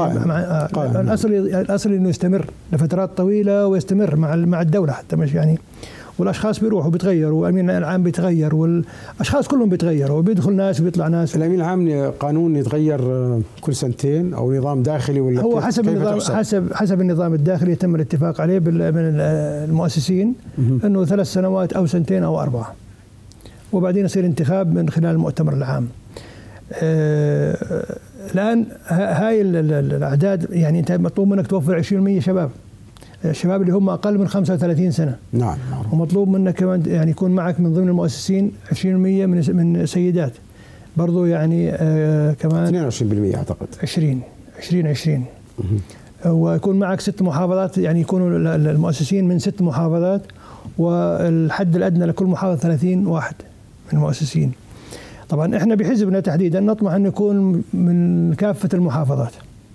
الأصل إنه يستمر لفترات طويلة ويستمر مع الدولة حتى، مش يعني، والأشخاص بيروحوا بيتغيروا، والأمين العام بيتغير، والأشخاص كلهم بيتغيروا، وبيدخل ناس وبيطلع ناس. الأمين العام قانون يتغير كل سنتين أو نظام داخلي، ولا هو حسب النظام، حسب النظام الداخلي يتم الاتفاق عليه من المؤسسين إنه 3 سنوات أو 2 أو 4، وبعدين يصير انتخاب من خلال المؤتمر العام. الآن هاي الأعداد، يعني أنت مطلوب منك توفر 20% شباب، الشباب اللي هم أقل من 35 سنة. نعم. ومطلوب منك كمان يعني يكون معك من ضمن المؤسسين 20% من سيدات، برضو يعني كمان 22% أعتقد 20 ويكون معك 6 محافظات، يعني يكونوا المؤسسين من 6 محافظات، والحد الأدنى لكل محافظة 30 واحد من المؤسسين. طبعا احنا بحزبنا تحديدا نطمح ان يكون من كافة المحافظات،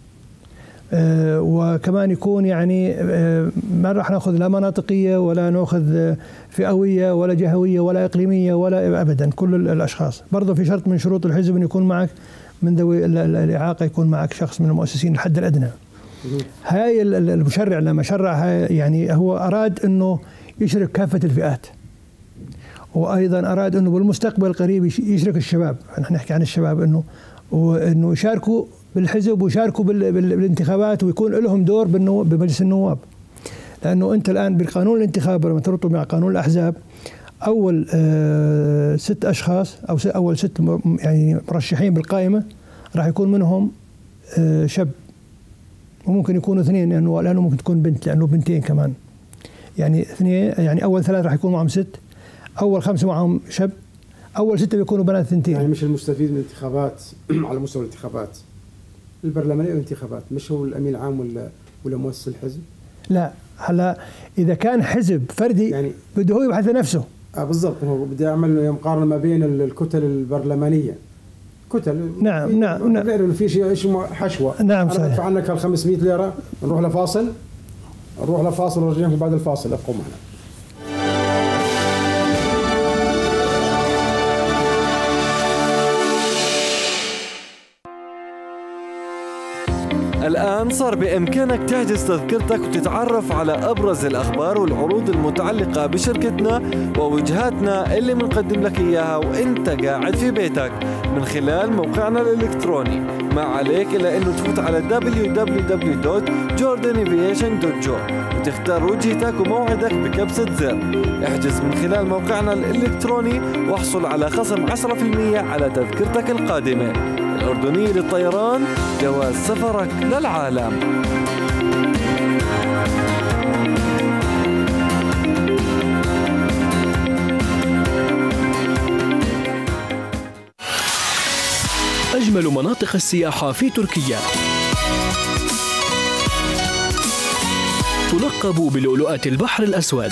وكمان يكون يعني ما راح ناخذ لا مناطقية ولا ناخذ فئوية ولا جهوية ولا إقليمية ولا أبدا، كل الأشخاص. برضه في شرط من شروط الحزب أن يكون معك من ذوي الإعاقة، يكون معك شخص من المؤسسين الحد الأدنى. هاي المشرع لما شرع يعني هو أراد أنه يشرك كافة الفئات، وأيضا أراد أنه بالمستقبل القريب يشرك الشباب. نحن نحكي عن الشباب أنه يشاركوا بالحزب ويشاركوا بالانتخابات، ويكون لهم دور بمجلس النواب. لأنه أنت الآن بالقانون الانتخاب لما تربطه مع قانون الأحزاب، أول 6 أشخاص أو أول 6 يعني مرشحين بالقائمة راح يكون منهم شاب، وممكن يكونوا 2، لأنه ممكن تكون بنت، لأنه بنتين كمان، يعني 2، يعني أول 3 راح يكون معهم 6، أول 5 معهم شاب، أول 6 بيكونوا بنات 2. يعني مش المستفيد من الانتخابات على مستوى الانتخابات البرلمانية والانتخابات مش هو الأمين العام ولا مؤسس الحزب؟ لا، هلا إذا كان حزب فردي يعني بده هو يبحث لنفسه. بالضبط، هو بده يعمل مقارنة ما بين الكتل البرلمانية، كتل. نعم غير في شيء حشوة. نعم صحيح. أنا بدفع عنك 500 ليرة، نروح لفاصل ونرجعكم بعد الفاصل، ابقوا معنا. الآن صار بإمكانك تحجز تذكرتك وتتعرف على أبرز الأخبار والعروض المتعلقة بشركتنا ووجهاتنا اللي منقدم لك إياها وإنت قاعد في بيتك من خلال موقعنا الإلكتروني ما عليك إلا أنه تفوت على www.jordan-aviation.jo وتختار وجهتك وموعدك بكبسة زر. احجز من خلال موقعنا الإلكتروني واحصل على خصم 10% على تذكرتك القادمة. الأردنية للطيران، جواز سفرك للعالم. أجمل مناطق السياحة في تركيا تلقب بلؤلؤة البحر الأسود،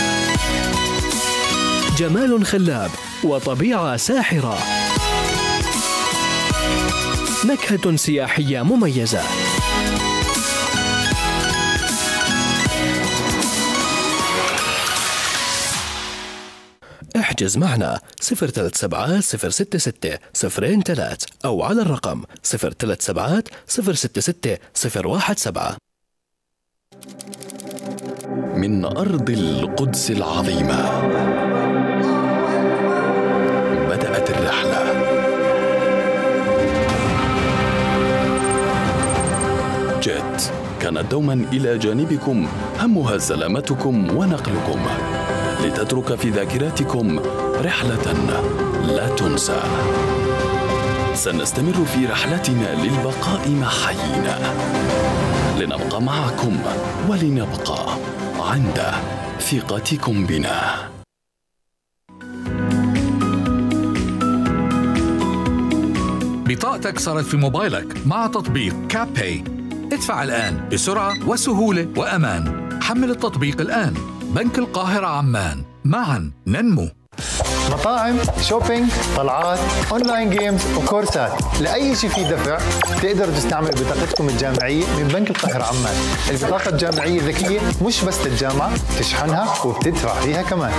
جمال خلاب وطبيعة ساحرة، نكهة سياحية مميزة. احجز معنا 037-066-023 أو على الرقم 037-066-017. من أرض القدس العظيمة بدأت الرحلة. جيت كانت دوما إلى جانبكم، همها سلامتكم ونقلكم، لتترك في ذاكرتكم رحلة لا تنسى. سنستمر في رحلتنا للبقاء مع حينا، لنبقى معكم ولنبقى عند ثقتكم بنا. بطاقتك صارت في موبايلك مع تطبيق كاب باي. ادفع الآن بسرعة وسهولة وأمان. حمل التطبيق الآن. بنك القاهرة عمان، معا ننمو. مطاعم، شوبينج، طلعات، اونلاين جيمز وكورسات، لاي شيء في دفع تقدروا تستعملوا بطاقتكم الجامعيه من بنك القاهره عمان. البطاقه الجامعيه ذكيه، مش بس للجامعه، تشحنها وبتدفع فيها كمان.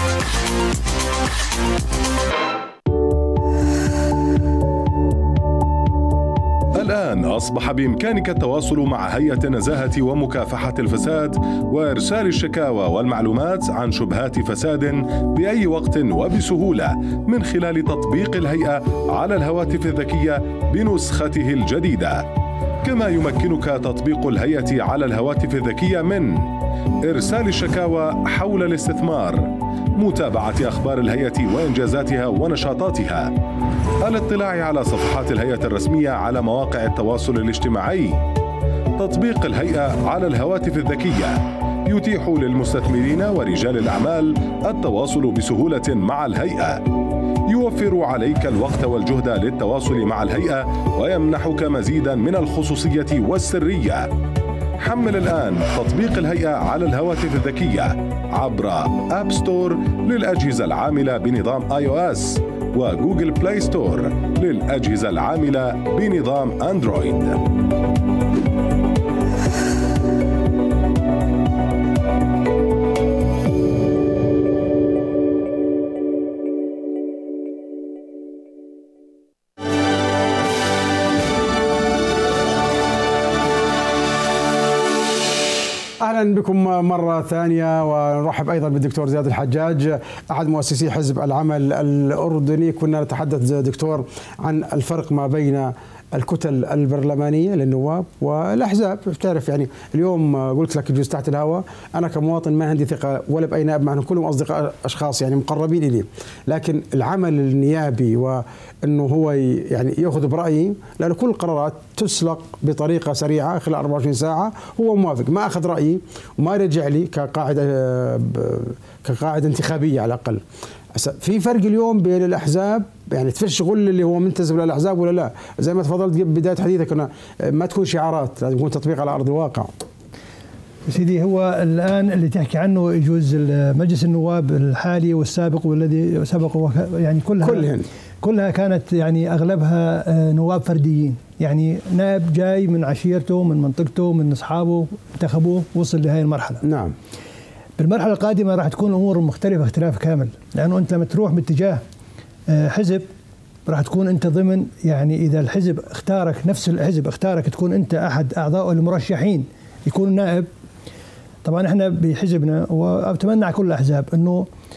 الآن أصبح بإمكانك التواصل مع هيئة النزاهة ومكافحة الفساد وإرسال الشكاوى والمعلومات عن شبهات فساد بأي وقت وبسهولة من خلال تطبيق الهيئة على الهواتف الذكية بنسخته الجديدة. كما يمكنك تطبيق الهيئة على الهواتف الذكية من إرسال الشكاوى حول الاستثمار، متابعة أخبار الهيئة وإنجازاتها ونشاطاتها، الاطلاع على صفحات الهيئة الرسمية على مواقع التواصل الاجتماعي. تطبيق الهيئة على الهواتف الذكية يتيح للمستثمرين ورجال الأعمال التواصل بسهولة مع الهيئة، يوفر عليك الوقت والجهد للتواصل مع الهيئة ويمنحك مزيدا من الخصوصية والسرية. حمل الآن تطبيق الهيئة على الهواتف الذكية عبر آب ستور للأجهزة العاملة بنظام iOS وجوجل بلاي ستور للأجهزة العاملة بنظام أندرويد. أهلا بكم مرة ثانية، ونرحب أيضا بالدكتور زياد الحجاج أحد مؤسسي حزب العمل الأردني. كنا نتحدث دكتور عن الفرق ما بين الكتل البرلمانية للنواب والأحزاب. تعرف يعني اليوم قلت لك جزء تحت الهواء، أنا كمواطن ما عندي ثقة ولا بأي نائب، معهم كلهم أصدقاء أشخاص يعني مقربين إلي، لكن العمل النيابي وأنه هو يعني يأخذ برأيي، لأن كل القرارات تسلق بطريقة سريعة خلال 24 ساعة، هو موافق ما أخذ رأيي وما رجع لي كقاعدة انتخابية على الأقل. في فرق اليوم بين الأحزاب، يعني تفش شغل اللي هو منتسب للأحزاب ولا لا؟ زي ما تفضلت بداية حديثك أنه ما تكون شعارات، لازم يكون تطبيق على أرض الواقع. سيدي، هو الآن اللي تحكي عنه يجوز مجلس النواب الحالي والسابق والذي سبق، يعني كلها كانت يعني أغلبها نواب فرديين، يعني نائب جاي من عشيرته من منطقته من أصحابه انتخبوه وصل لهذه المرحلة. نعم. بالمرحلة القادمة راح تكون الأمور مختلفة اختلاف كامل، لأنه أنت لما تروح باتجاه حزب راح تكون أنت ضمن، يعني إذا الحزب اختارك، نفس الحزب اختارك تكون أنت أحد أعضاء المرشحين يكون نائب. طبعا احنا بحزبنا وأتمنى على كل الأحزاب أنه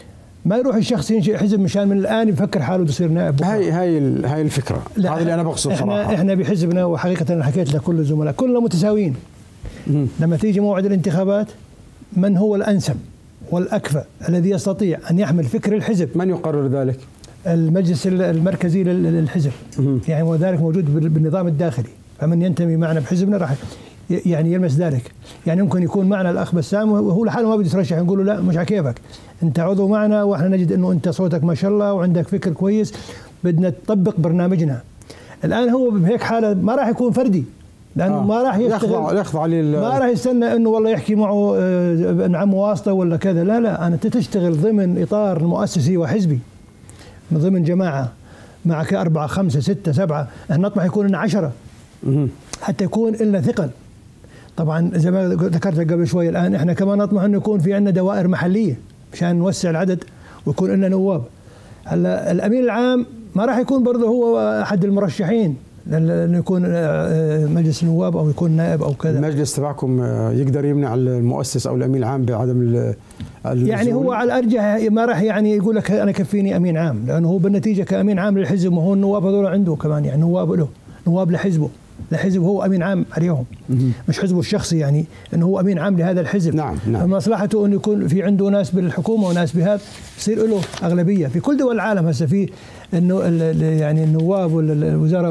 ما يروح الشخص ينشئ حزب مشان من الان يفكر حاله يصير نائب. هاي الفكره، هذا اللي انا بقصد صراحه. احنا بحزبنا وحقيقه انا حكيت لكل الزملاء كلنا متساويين. لما تيجي موعد الانتخابات من هو الانسب والاكفأ الذي يستطيع ان يحمل فكر الحزب؟ من يقرر ذلك؟ المجلس المركزي للحزب. يعني وذلك موجود بالنظام الداخلي، فمن ينتمي معنا بحزبنا راح يعني يلمس ذلك. يعني ممكن يكون معنا الاخ بسام وهو لحاله ما بده يترشح، نقول له لا مش على كيفك، انت عضو معنا واحنا نجد انه انت صوتك ما شاء الله وعندك فكر كويس، بدنا تطبق برنامجنا. الان هو بهيك حاله ما راح يكون فردي، لانه ما راح يخضع ما راح يستنى انه والله يحكي معه نعم واسطه ولا كذا. لا انت تشتغل ضمن اطار مؤسسي وحزبي، من ضمن جماعه معك 4 5 6 7، احنا نطمح يكون لنا 10 حتى يكون لنا ثقل. طبعا زي ما ذكرت قبل شوي، الان احنا كمان نطمح انه يكون في عندنا دوائر محليه مشان نوسع العدد ويكون لنا نواب. هلا الامين العام ما راح يكون برضه هو احد المرشحين لانه يكون مجلس نواب او يكون نائب او كذا. المجلس تبعكم يقدر يمنع المؤسس او الامين العام بعدم يعني هو على الارجح ما راح يعني يقول لك انا كفيني امين عام، لانه هو بالنتيجه كامين عام للحزب، وهو النواب هذول عنده كمان يعني نواب له، نواب لحزبه، لحزب هو امين عام عليهم، مش حزبه الشخصي، يعني انه هو امين عام لهذا الحزب. نعم. فمصلحته انه يكون في عنده ناس بالحكومه وناس بهذا، يصير له اغلبيه في كل دول العالم. هسه في انه يعني النواب والوزاره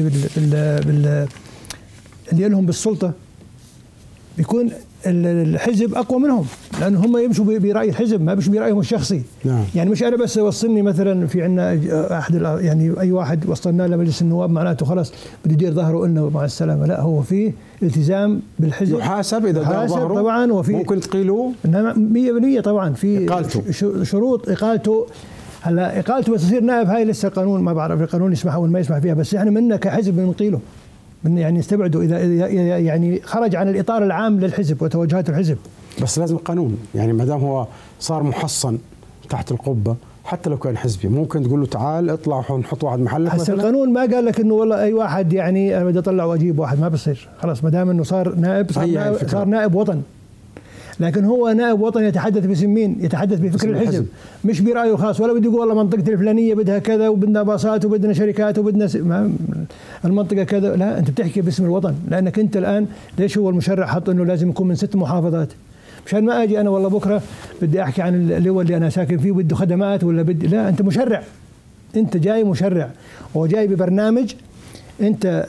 اللي لهم بالسلطه بيكون الحزب اقوى منهم، لانه هم يمشوا براي الحزب ما بيمشوا برايهم الشخصي. نعم. يعني مش انا بس وصلني مثلا في عندنا احد يعني اي واحد وصلنا لمجلس النواب معناته خلاص بده يدير ظهره لنا مع السلامه، لا هو في التزام بالحزب، يحاسب اذا دار ظهره طبعا، وفي ممكن تقيلوه 100% طبعا في إقالته. شروط اقالته. هلا اقالته بس يصير نائب، هاي لسه القانون ما بعرف القانون يسمح او ما يسمح فيها، بس احنا منا كحزب بنقيله، يعني نستبعده اذا يعني خرج عن الاطار العام للحزب وتوجهات الحزب. بس لازم القانون، يعني ما دام هو صار محصن تحت القبه حتى لو كان حزبي، ممكن تقول له تعال اطلع ونحط واحد محلك مثلا. القانون ما قال لك انه والله اي واحد يعني انا بدي اطلع واجيب واحد، ما بصير، خلاص ما دام انه صار نائب صار نائب وطن. لكن هو نائب وطن يتحدث باسم مين؟ يتحدث بفكر الحزب، مش برايه الخاص، ولا بده يقول والله منطقتي الفلانيه بدها كذا وبدنا باصات وبدنا شركات وبدنا المنطقه كذا. لا، انت بتحكي باسم الوطن، لانك انت الان ليش هو المشرع حط انه لازم يكون من 6 محافظات؟ مشان ما اجي انا والله بكره بدي احكي عن اللواء اللي انا ساكن فيه وبده خدمات ولا بدي، لا، انت مشرع، انت جاي مشرع وجاي ببرنامج انت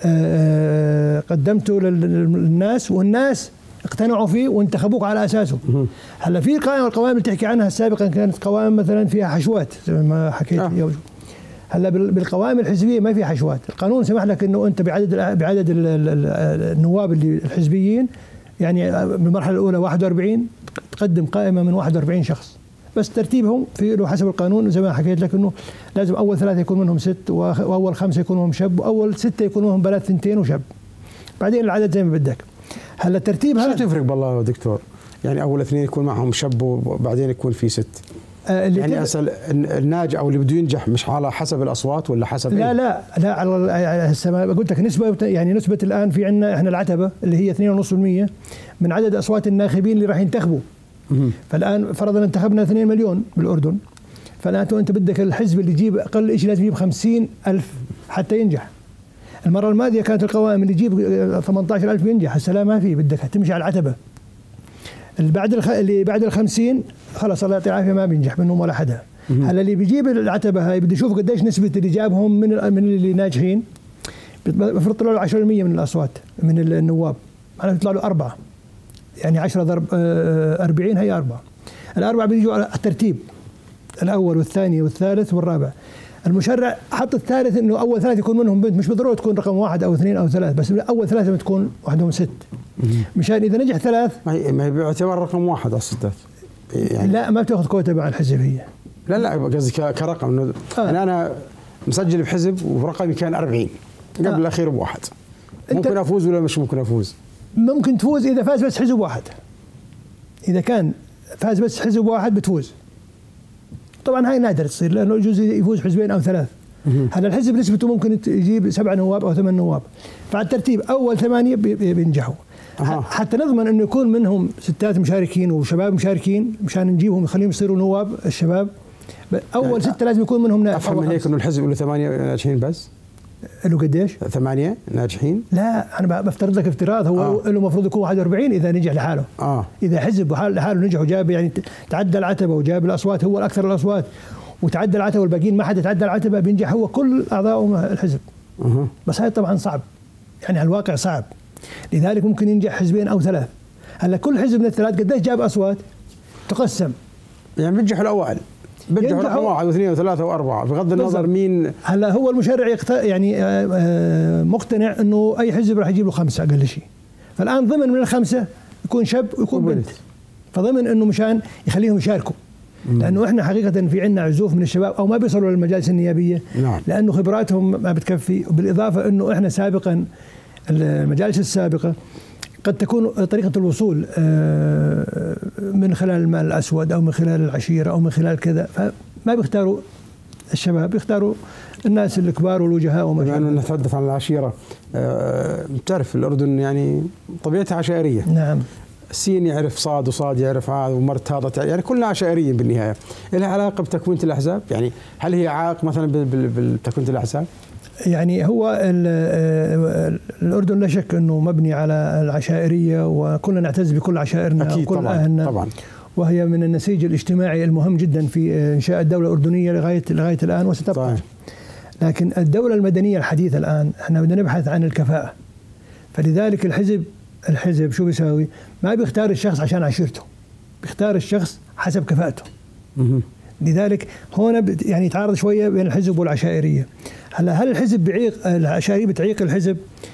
قدمته للناس والناس اقتنعوا فيه وانتخبوك على اساسه. هلا في القوائم اللي تحكي عنها سابقا كانت قوائم مثلا فيها حشوات زي ما حكيت. هلا بالقوائم الحزبيه ما في حشوات، القانون سمح لك انه انت بعدد النواب اللي الحزبيين، يعني بالمرحله الاولى 41 تقدم قائمه من 41 شخص، بس ترتيبهم في له حسب القانون زي ما حكيت لك انه لازم اول 3 يكون منهم 6 واول 5 يكون منهم شاب واول 6 يكون منهم بنات 2 وشاب، بعدين العدد زي ما بدك. هلا الترتيب هذا شو تفرق بالله دكتور؟ يعني اول 2 يكون معهم شاب وبعدين يكون في 6. يعني هسه الناجح او اللي بده ينجح مش على حسب الاصوات ولا حسب لا لا لا على هسه ما قلت لك نسبه، يعني نسبه الان في عندنا احنا العتبه اللي هي 2.5% من عدد اصوات الناخبين اللي راح ينتخبوا. فالان فرضا انتخبنا 2 مليون بالاردن، فالان انت بدك الحزب اللي يجيب اقل شيء لازم يجيب 50,000 حتى ينجح. المره الماضيه كانت القوائم اللي يجيب 18,000 ينجح، هسه لا ما في، بدك تمشي على العتبه. اللي بعد ال50 خلاص الله يعطيه العافيه ما بينجح منهم ولا حدا. هلا اللي بيجيب العتبه هاي بده يشوف قديش نسبه اللي جابهم من اللي ناجحين، بفرض له 10% من الاصوات من النواب، معناته بيطلع له 4، يعني 10 ضرب 40 هي 4. الاربعه بيجوا على الترتيب الاول والثاني والثالث والرابع. المشرع حط الثالث انه اول 3 يكون منهم بنت، مش بالضروره تكون رقم 1 أو 2 أو 3، بس اول 3 بتكون وحدهم 6، مشان اذا نجح 3 ما هي بيعتبر رقم 1 على 6 يعني. لا ما بتاخذ كوتا مع الحزب هي. لا قصدي كرقم انه انا مسجل بحزب ورقمي كان 40 قبل الاخير بواحد، ممكن افوز ولا مش ممكن افوز؟ ممكن تفوز اذا فاز بس حزب واحد. اذا كان فاز بس حزب واحد بتفوز. طبعا هاي نادر تصير، لانه يجوز يفوز حزبين او 3. هذا الحزب نسبته ممكن يجيب 7 نواب او 8 نواب، فعلى الترتيب اول 8 بينجحوا. حتى نضمن انه يكون منهم ستات مشاركين وشباب مشاركين، مشان نجيبهم نخليهم يصيروا نواب الشباب، اول 6 لازم يكون منهم نائب. افهم من هيك انه الحزب له 8 ناجحين بس؟ له قديش؟ 8 ناجحين؟ لا انا بفترض لك افتراض، هو له المفروض يكون 41 اذا نجح لحاله. اذا حزب لحاله نجح وجاب يعني تعدى العتبه وجاب الاصوات، هو الاكثر الاصوات وتعدى العتبه والباقيين ما حدا تعدى العتبه، بينجح هو كل اعضاء الحزب. بس هذا طبعا صعب، يعني الواقع صعب، لذلك ممكن ينجح حزبين او 3. هلا كل حزب من الثلاث قديش جاب اصوات؟ تقسم، يعني بينجحوا الاوائل، بينجحوا رقم 1 و2 و3 و4 بغض النظر مين. هلا هو المشرع يعني مقتنع انه اي حزب راح يجيب له 5 اقل شيء، فالان ضمن من ال5 يكون شاب ويكون بنت، فضمن انه مشان يخليهم يشاركوا. لانه احنا حقيقه في عندنا عزوف من الشباب او ما بيصلوا للمجالس النيابيه. نعم. لانه خبراتهم ما بتكفي، وبالاضافه انه احنا سابقا المجالس السابقه قد تكون طريقه الوصول من خلال المال الاسود او من خلال العشيره او من خلال كذا، فما بيختاروا الشباب، بيختاروا الناس الكبار والوجهاء وما شابه. بما انه نتحدث عن العشيره، بتعرف الاردن يعني طبيعتها عشائريه. نعم. سين يعرف صاد وصاد يعرف هذا ومرت هذا، يعني كلنا عشائريين بالنهايه. لها علاقه بتكوينه الاحزاب؟ يعني هل هي عائق مثلا بتكوينه الاحزاب؟ يعني هو الأردن لا شك أنه مبني على العشائرية، وكلنا نعتز بكل عشائرنا وكل طبعاً أهلنا طبعا، وهي من النسيج الاجتماعي المهم جدا في إنشاء الدولة الأردنية لغاية الآن وستبقى. صحيح. لكن الدولة المدنية الحديثة الآن احنا بدنا نبحث عن الكفاءة، فلذلك الحزب شو بيساوي؟ ما بيختار الشخص عشان عشيرته، بيختار الشخص حسب كفاءته. لذلك هون يعني يتعارض شويه بين الحزب والعشائريه. هل الحزب بيعيق العشائريه؟ بتعيق الحزب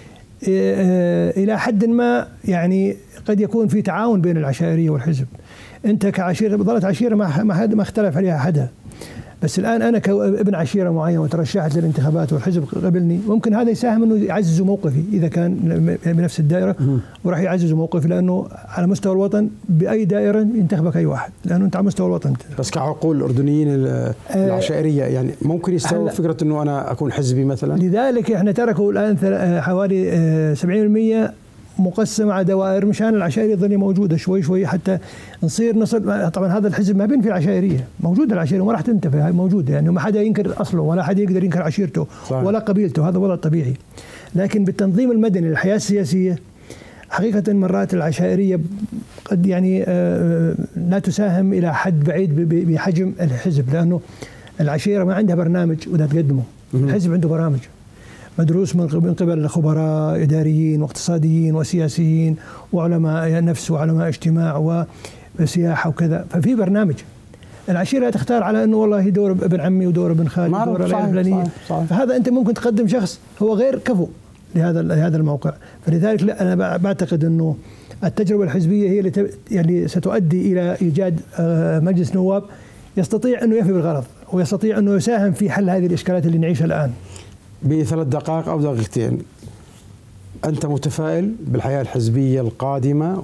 الى حد ما، يعني قد يكون في تعاون بين العشائريه والحزب. انت كعشيره ظلت عشيره ما اختلف عليها حدا، بس الان انا كابن عشيره معينه وترشحت للانتخابات والحزب قبلني، ممكن هذا يساهم انه يعززوا موقفي اذا كان بنفس الدائره، وراح يعززوا موقفي، لانه على مستوى الوطن باي دائره ينتخبك اي واحد، لانه انت على مستوى الوطن. بس كعقول الاردنيين العشائريه يعني ممكن يستوعب فكره انه انا اكون حزبي مثلا. لذلك احنا تركوا الان حوالي 70% مقسم على دوائر مشان العشائريه تظل موجوده شوي شوي حتى نصير. طبعا هذا الحزب ما بينفي العشائريه، موجوده العشائريه وما راح تنتفي، هاي موجوده، يعني ما حدا ينكر اصله ولا حدا يقدر ينكر عشيرته. صحيح. ولا قبيلته، هذا وضع طبيعي. لكن بالتنظيم المدني للحياه السياسيه حقيقه مرات العشائريه قد يعني لا تساهم الى حد بعيد بحجم الحزب، لانه العشيره ما عندها برنامج وده تقدمه. الحزب عنده برامج مدروس من قبل خبراء إداريين واقتصاديين وسياسيين وعلماء نفس وعلماء اجتماع وسياحة وكذا، ففي برنامج. العشيرة تختار على أنه والله دور ابن عمي ودور ابن خالي ودور العيلة الفلانية، فهذا أنت ممكن تقدم شخص هو غير كفو لهذا الموقع. فلذلك لا، أنا بعتقد أنه التجربة الحزبية هي اللي ستؤدي إلى إيجاد مجلس نواب يستطيع أنه يفي بالغرض ويستطيع أنه يساهم في حل هذه الإشكالات اللي نعيشها الآن. ب3 دقائق أو دقيقتين، أنت متفائل بالحياة الحزبية القادمة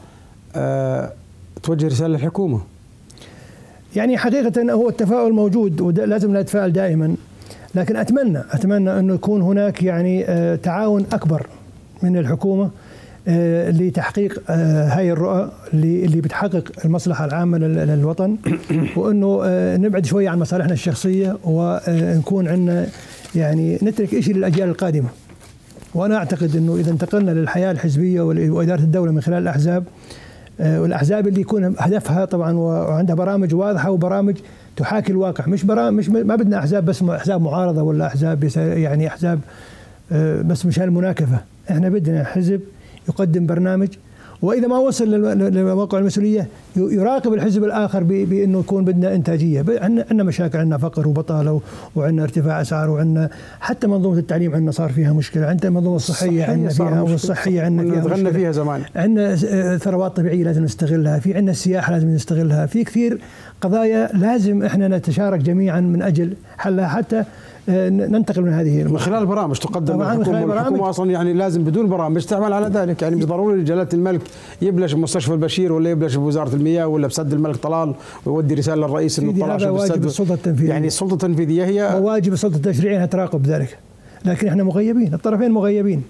وتوجه رسالة للحكومة؟ يعني حقيقة هو التفاؤل موجود ولازم نتفائل دائما، لكن أتمنى أنه يكون هناك يعني تعاون أكبر من الحكومة لتحقيق هاي الرؤى اللي بتحقق المصلحة العامة للوطن، وأنه نبعد شوية عن مصالحنا الشخصية ونكون عندنا يعني نترك شيء للأجيال القادمة. وأنا أعتقد أنه إذا انتقلنا للحياة الحزبية وإدارة الدولة من خلال الأحزاب، والأحزاب اللي يكون هدفها طبعا وعندها برامج واضحة وبرامج تحاكي الواقع، مش ما بدنا أحزاب بس أحزاب معارضة ولا أحزاب يعني أحزاب بس مشان المناكفة. إحنا بدنا حزب يقدم برنامج، وإذا ما وصل لموقع المسؤولية يراقب الحزب الآخر بأنه يكون بدنا إنتاجية. عندنا مشاكل، عندنا فقر وبطالة وعندنا ارتفاع أسعار، وعندنا حتى منظومة التعليم عندنا صار فيها مشكلة، عندنا المنظومة الصحية عندنا فيها، والصحية عندنا فيها مشكلة. فيها زمان. عندنا ثروات طبيعية لازم نستغلها، في عندنا السياحة لازم نستغلها، في كثير قضايا لازم إحنا نتشارك جميعا من أجل حلها حتى ننتقل من هذه من خلال برامج تقدم الحكومة. الحكومة أصلا يعني لازم بدون برامج تعمل على ذلك، يعني مش ضروري جلالة الملك يبلش بمستشفى البشير ولا يبلش بوزارة المياه ولا بسد الملك طلال ويودي رسالة للرئيس إنه طلع شوف واجب السلطة التنفيذية. يعني السلطة التنفيذية هي واجب السلطة التشريعية أنها تراقب ذلك، لكن إحنا مغيبين، الطرفين مغيبين.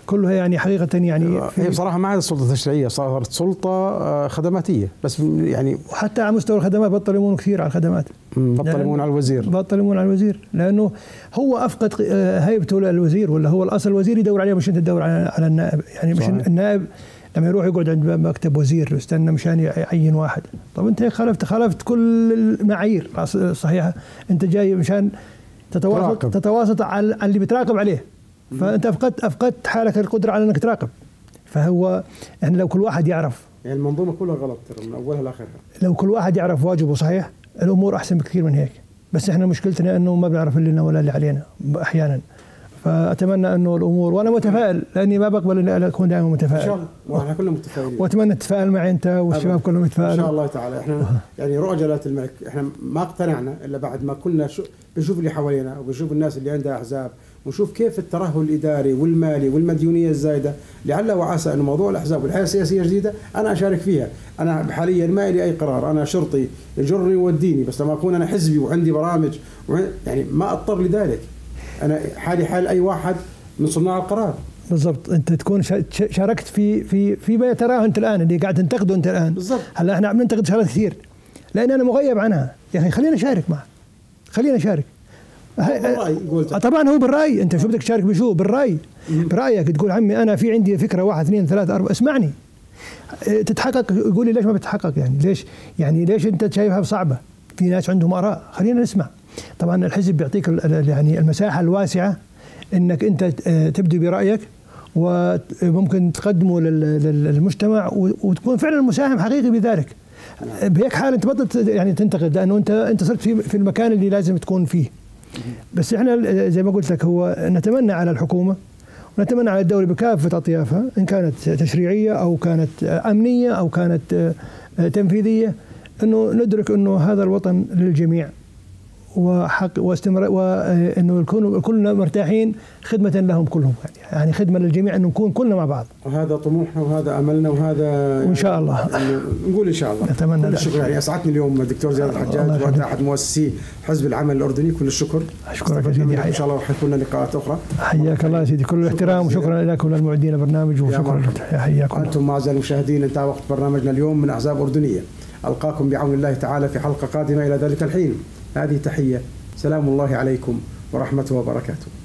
كلها يعني حقيقة يعني هي بصراحة ما عادت سلطة تشريعية، صارت سلطة خدماتية بس يعني. وحتى على مستوى الخدمات بطل يمون كثير على الخدمات، بطل يمون على الوزير، بطل يمون على الوزير، لأنه هو أفقد هيبته للوزير، ولا هو الأصل الوزير يدور عليه مش أنت تدور على النائب. يعني مش النائب لما يروح يقعد عند مكتب وزير ويستنى مشان يعين واحد. طب أنت خالفت كل المعايير الصحيحة. أنت جاي مشان تتواصل على اللي بتراقب عليه، فأنت أفقدت حالك القدرة على أنك تراقب. فهو يعني لو كل واحد يعرف، يعني المنظومة كلها غلط من أولها لآخرها، لو كل واحد يعرف واجبه صحيح الأمور أحسن بكثير من هيك. بس إحنا مشكلتنا أنه ما بنعرف اللي لنا ولا اللي علينا أحيانا. فأتمنى أنه الأمور، وأنا متفائل لأني ما بقبل أن أكون دائما متفائل. إن شاء الله، وإحنا كلنا متفائلين، وأتمنى تتفائل معي أنت والشباب كلهم يتفائلوا إن شاء الله تعالى. إحنا يعني رؤى جلالة الملك إحنا ما اقتنعنا إلا بعد ما كنا بنشوف اللي حوالينا وبنشوف الناس اللي عندها أحزاب، ونشوف كيف الترهل الإداري والمالي والمديونية الزايدة. لعل وعسى أن موضوع الأحزاب والحياة السياسية الجديدة أنا أشارك فيها. أنا حاليا ما لي أي قرار، أنا شرطي يجرني ويوديني، بس لما أكون أنا حزبي وعندي برامج يعني ما أضطر لذلك. أنا حالي حال أي واحد من صناع القرار. بالضبط، انت تكون شاركت في ما تراه انت الان، اللي قاعد تنتقده انت الان. بالضبط. هلا احنا عم ننتقد شغلات كثير لان انا مغيب عنها. يا اخي خلينا نشارك معه، خلينا نشارك. طبعا هو بالراي. انت شو بدك تشارك بشو؟ بالراي. برايك تقول عمي انا في عندي فكره 1 2 3 4، اسمعني تتحقق. يقول لي ليش ما بتحقق؟ يعني ليش انت شايفها صعبه؟ في ناس عندهم اراء، خلينا نسمع. طبعا الحزب بيعطيك يعني المساحه الواسعه انك انت تبدي برايك وممكن تقدمه للمجتمع وتكون فعلا مساهم حقيقي بذلك. بهيك حال انت بطلت يعني تنتقد، لانه انت صرت في المكان اللي لازم تكون فيه. بس احنا زي ما قلت لك، هو نتمنى على الحكومه ونتمنى على الدوله بكافه اطيافها، ان كانت تشريعيه او كانت امنيه او كانت تنفيذيه، انه ندرك انه هذا الوطن للجميع وحق واستمرار، وانه يكونوا كلنا مرتاحين خدمه لهم كلهم، يعني خدمه للجميع، انه نكون كلنا مع بعض. وهذا طموحنا وهذا املنا وهذا وان شاء الله نقول ان شاء الله. نتمنى. كل الشكر. يعني اسعدني اليوم دكتور زياد الحجاج، وانت احد مؤسسي حزب العمل الاردني. كل الشكر. اشكرك يا سيدي. ان شاء الله حيكون لنا لقاءات اخرى. حياك الله يا سيدي، كل الاحترام وشكرا لكم وللمعدين البرنامج، وشكرا. حياكم. انتم اعزائي المشاهدين، انتهى وقت برنامجنا اليوم من احزاب اردنيه. القاكم بعون الله تعالى في حلقه قادمه. الى ذلك الحين هذه تحيه، سلام الله عليكم ورحمته وبركاته.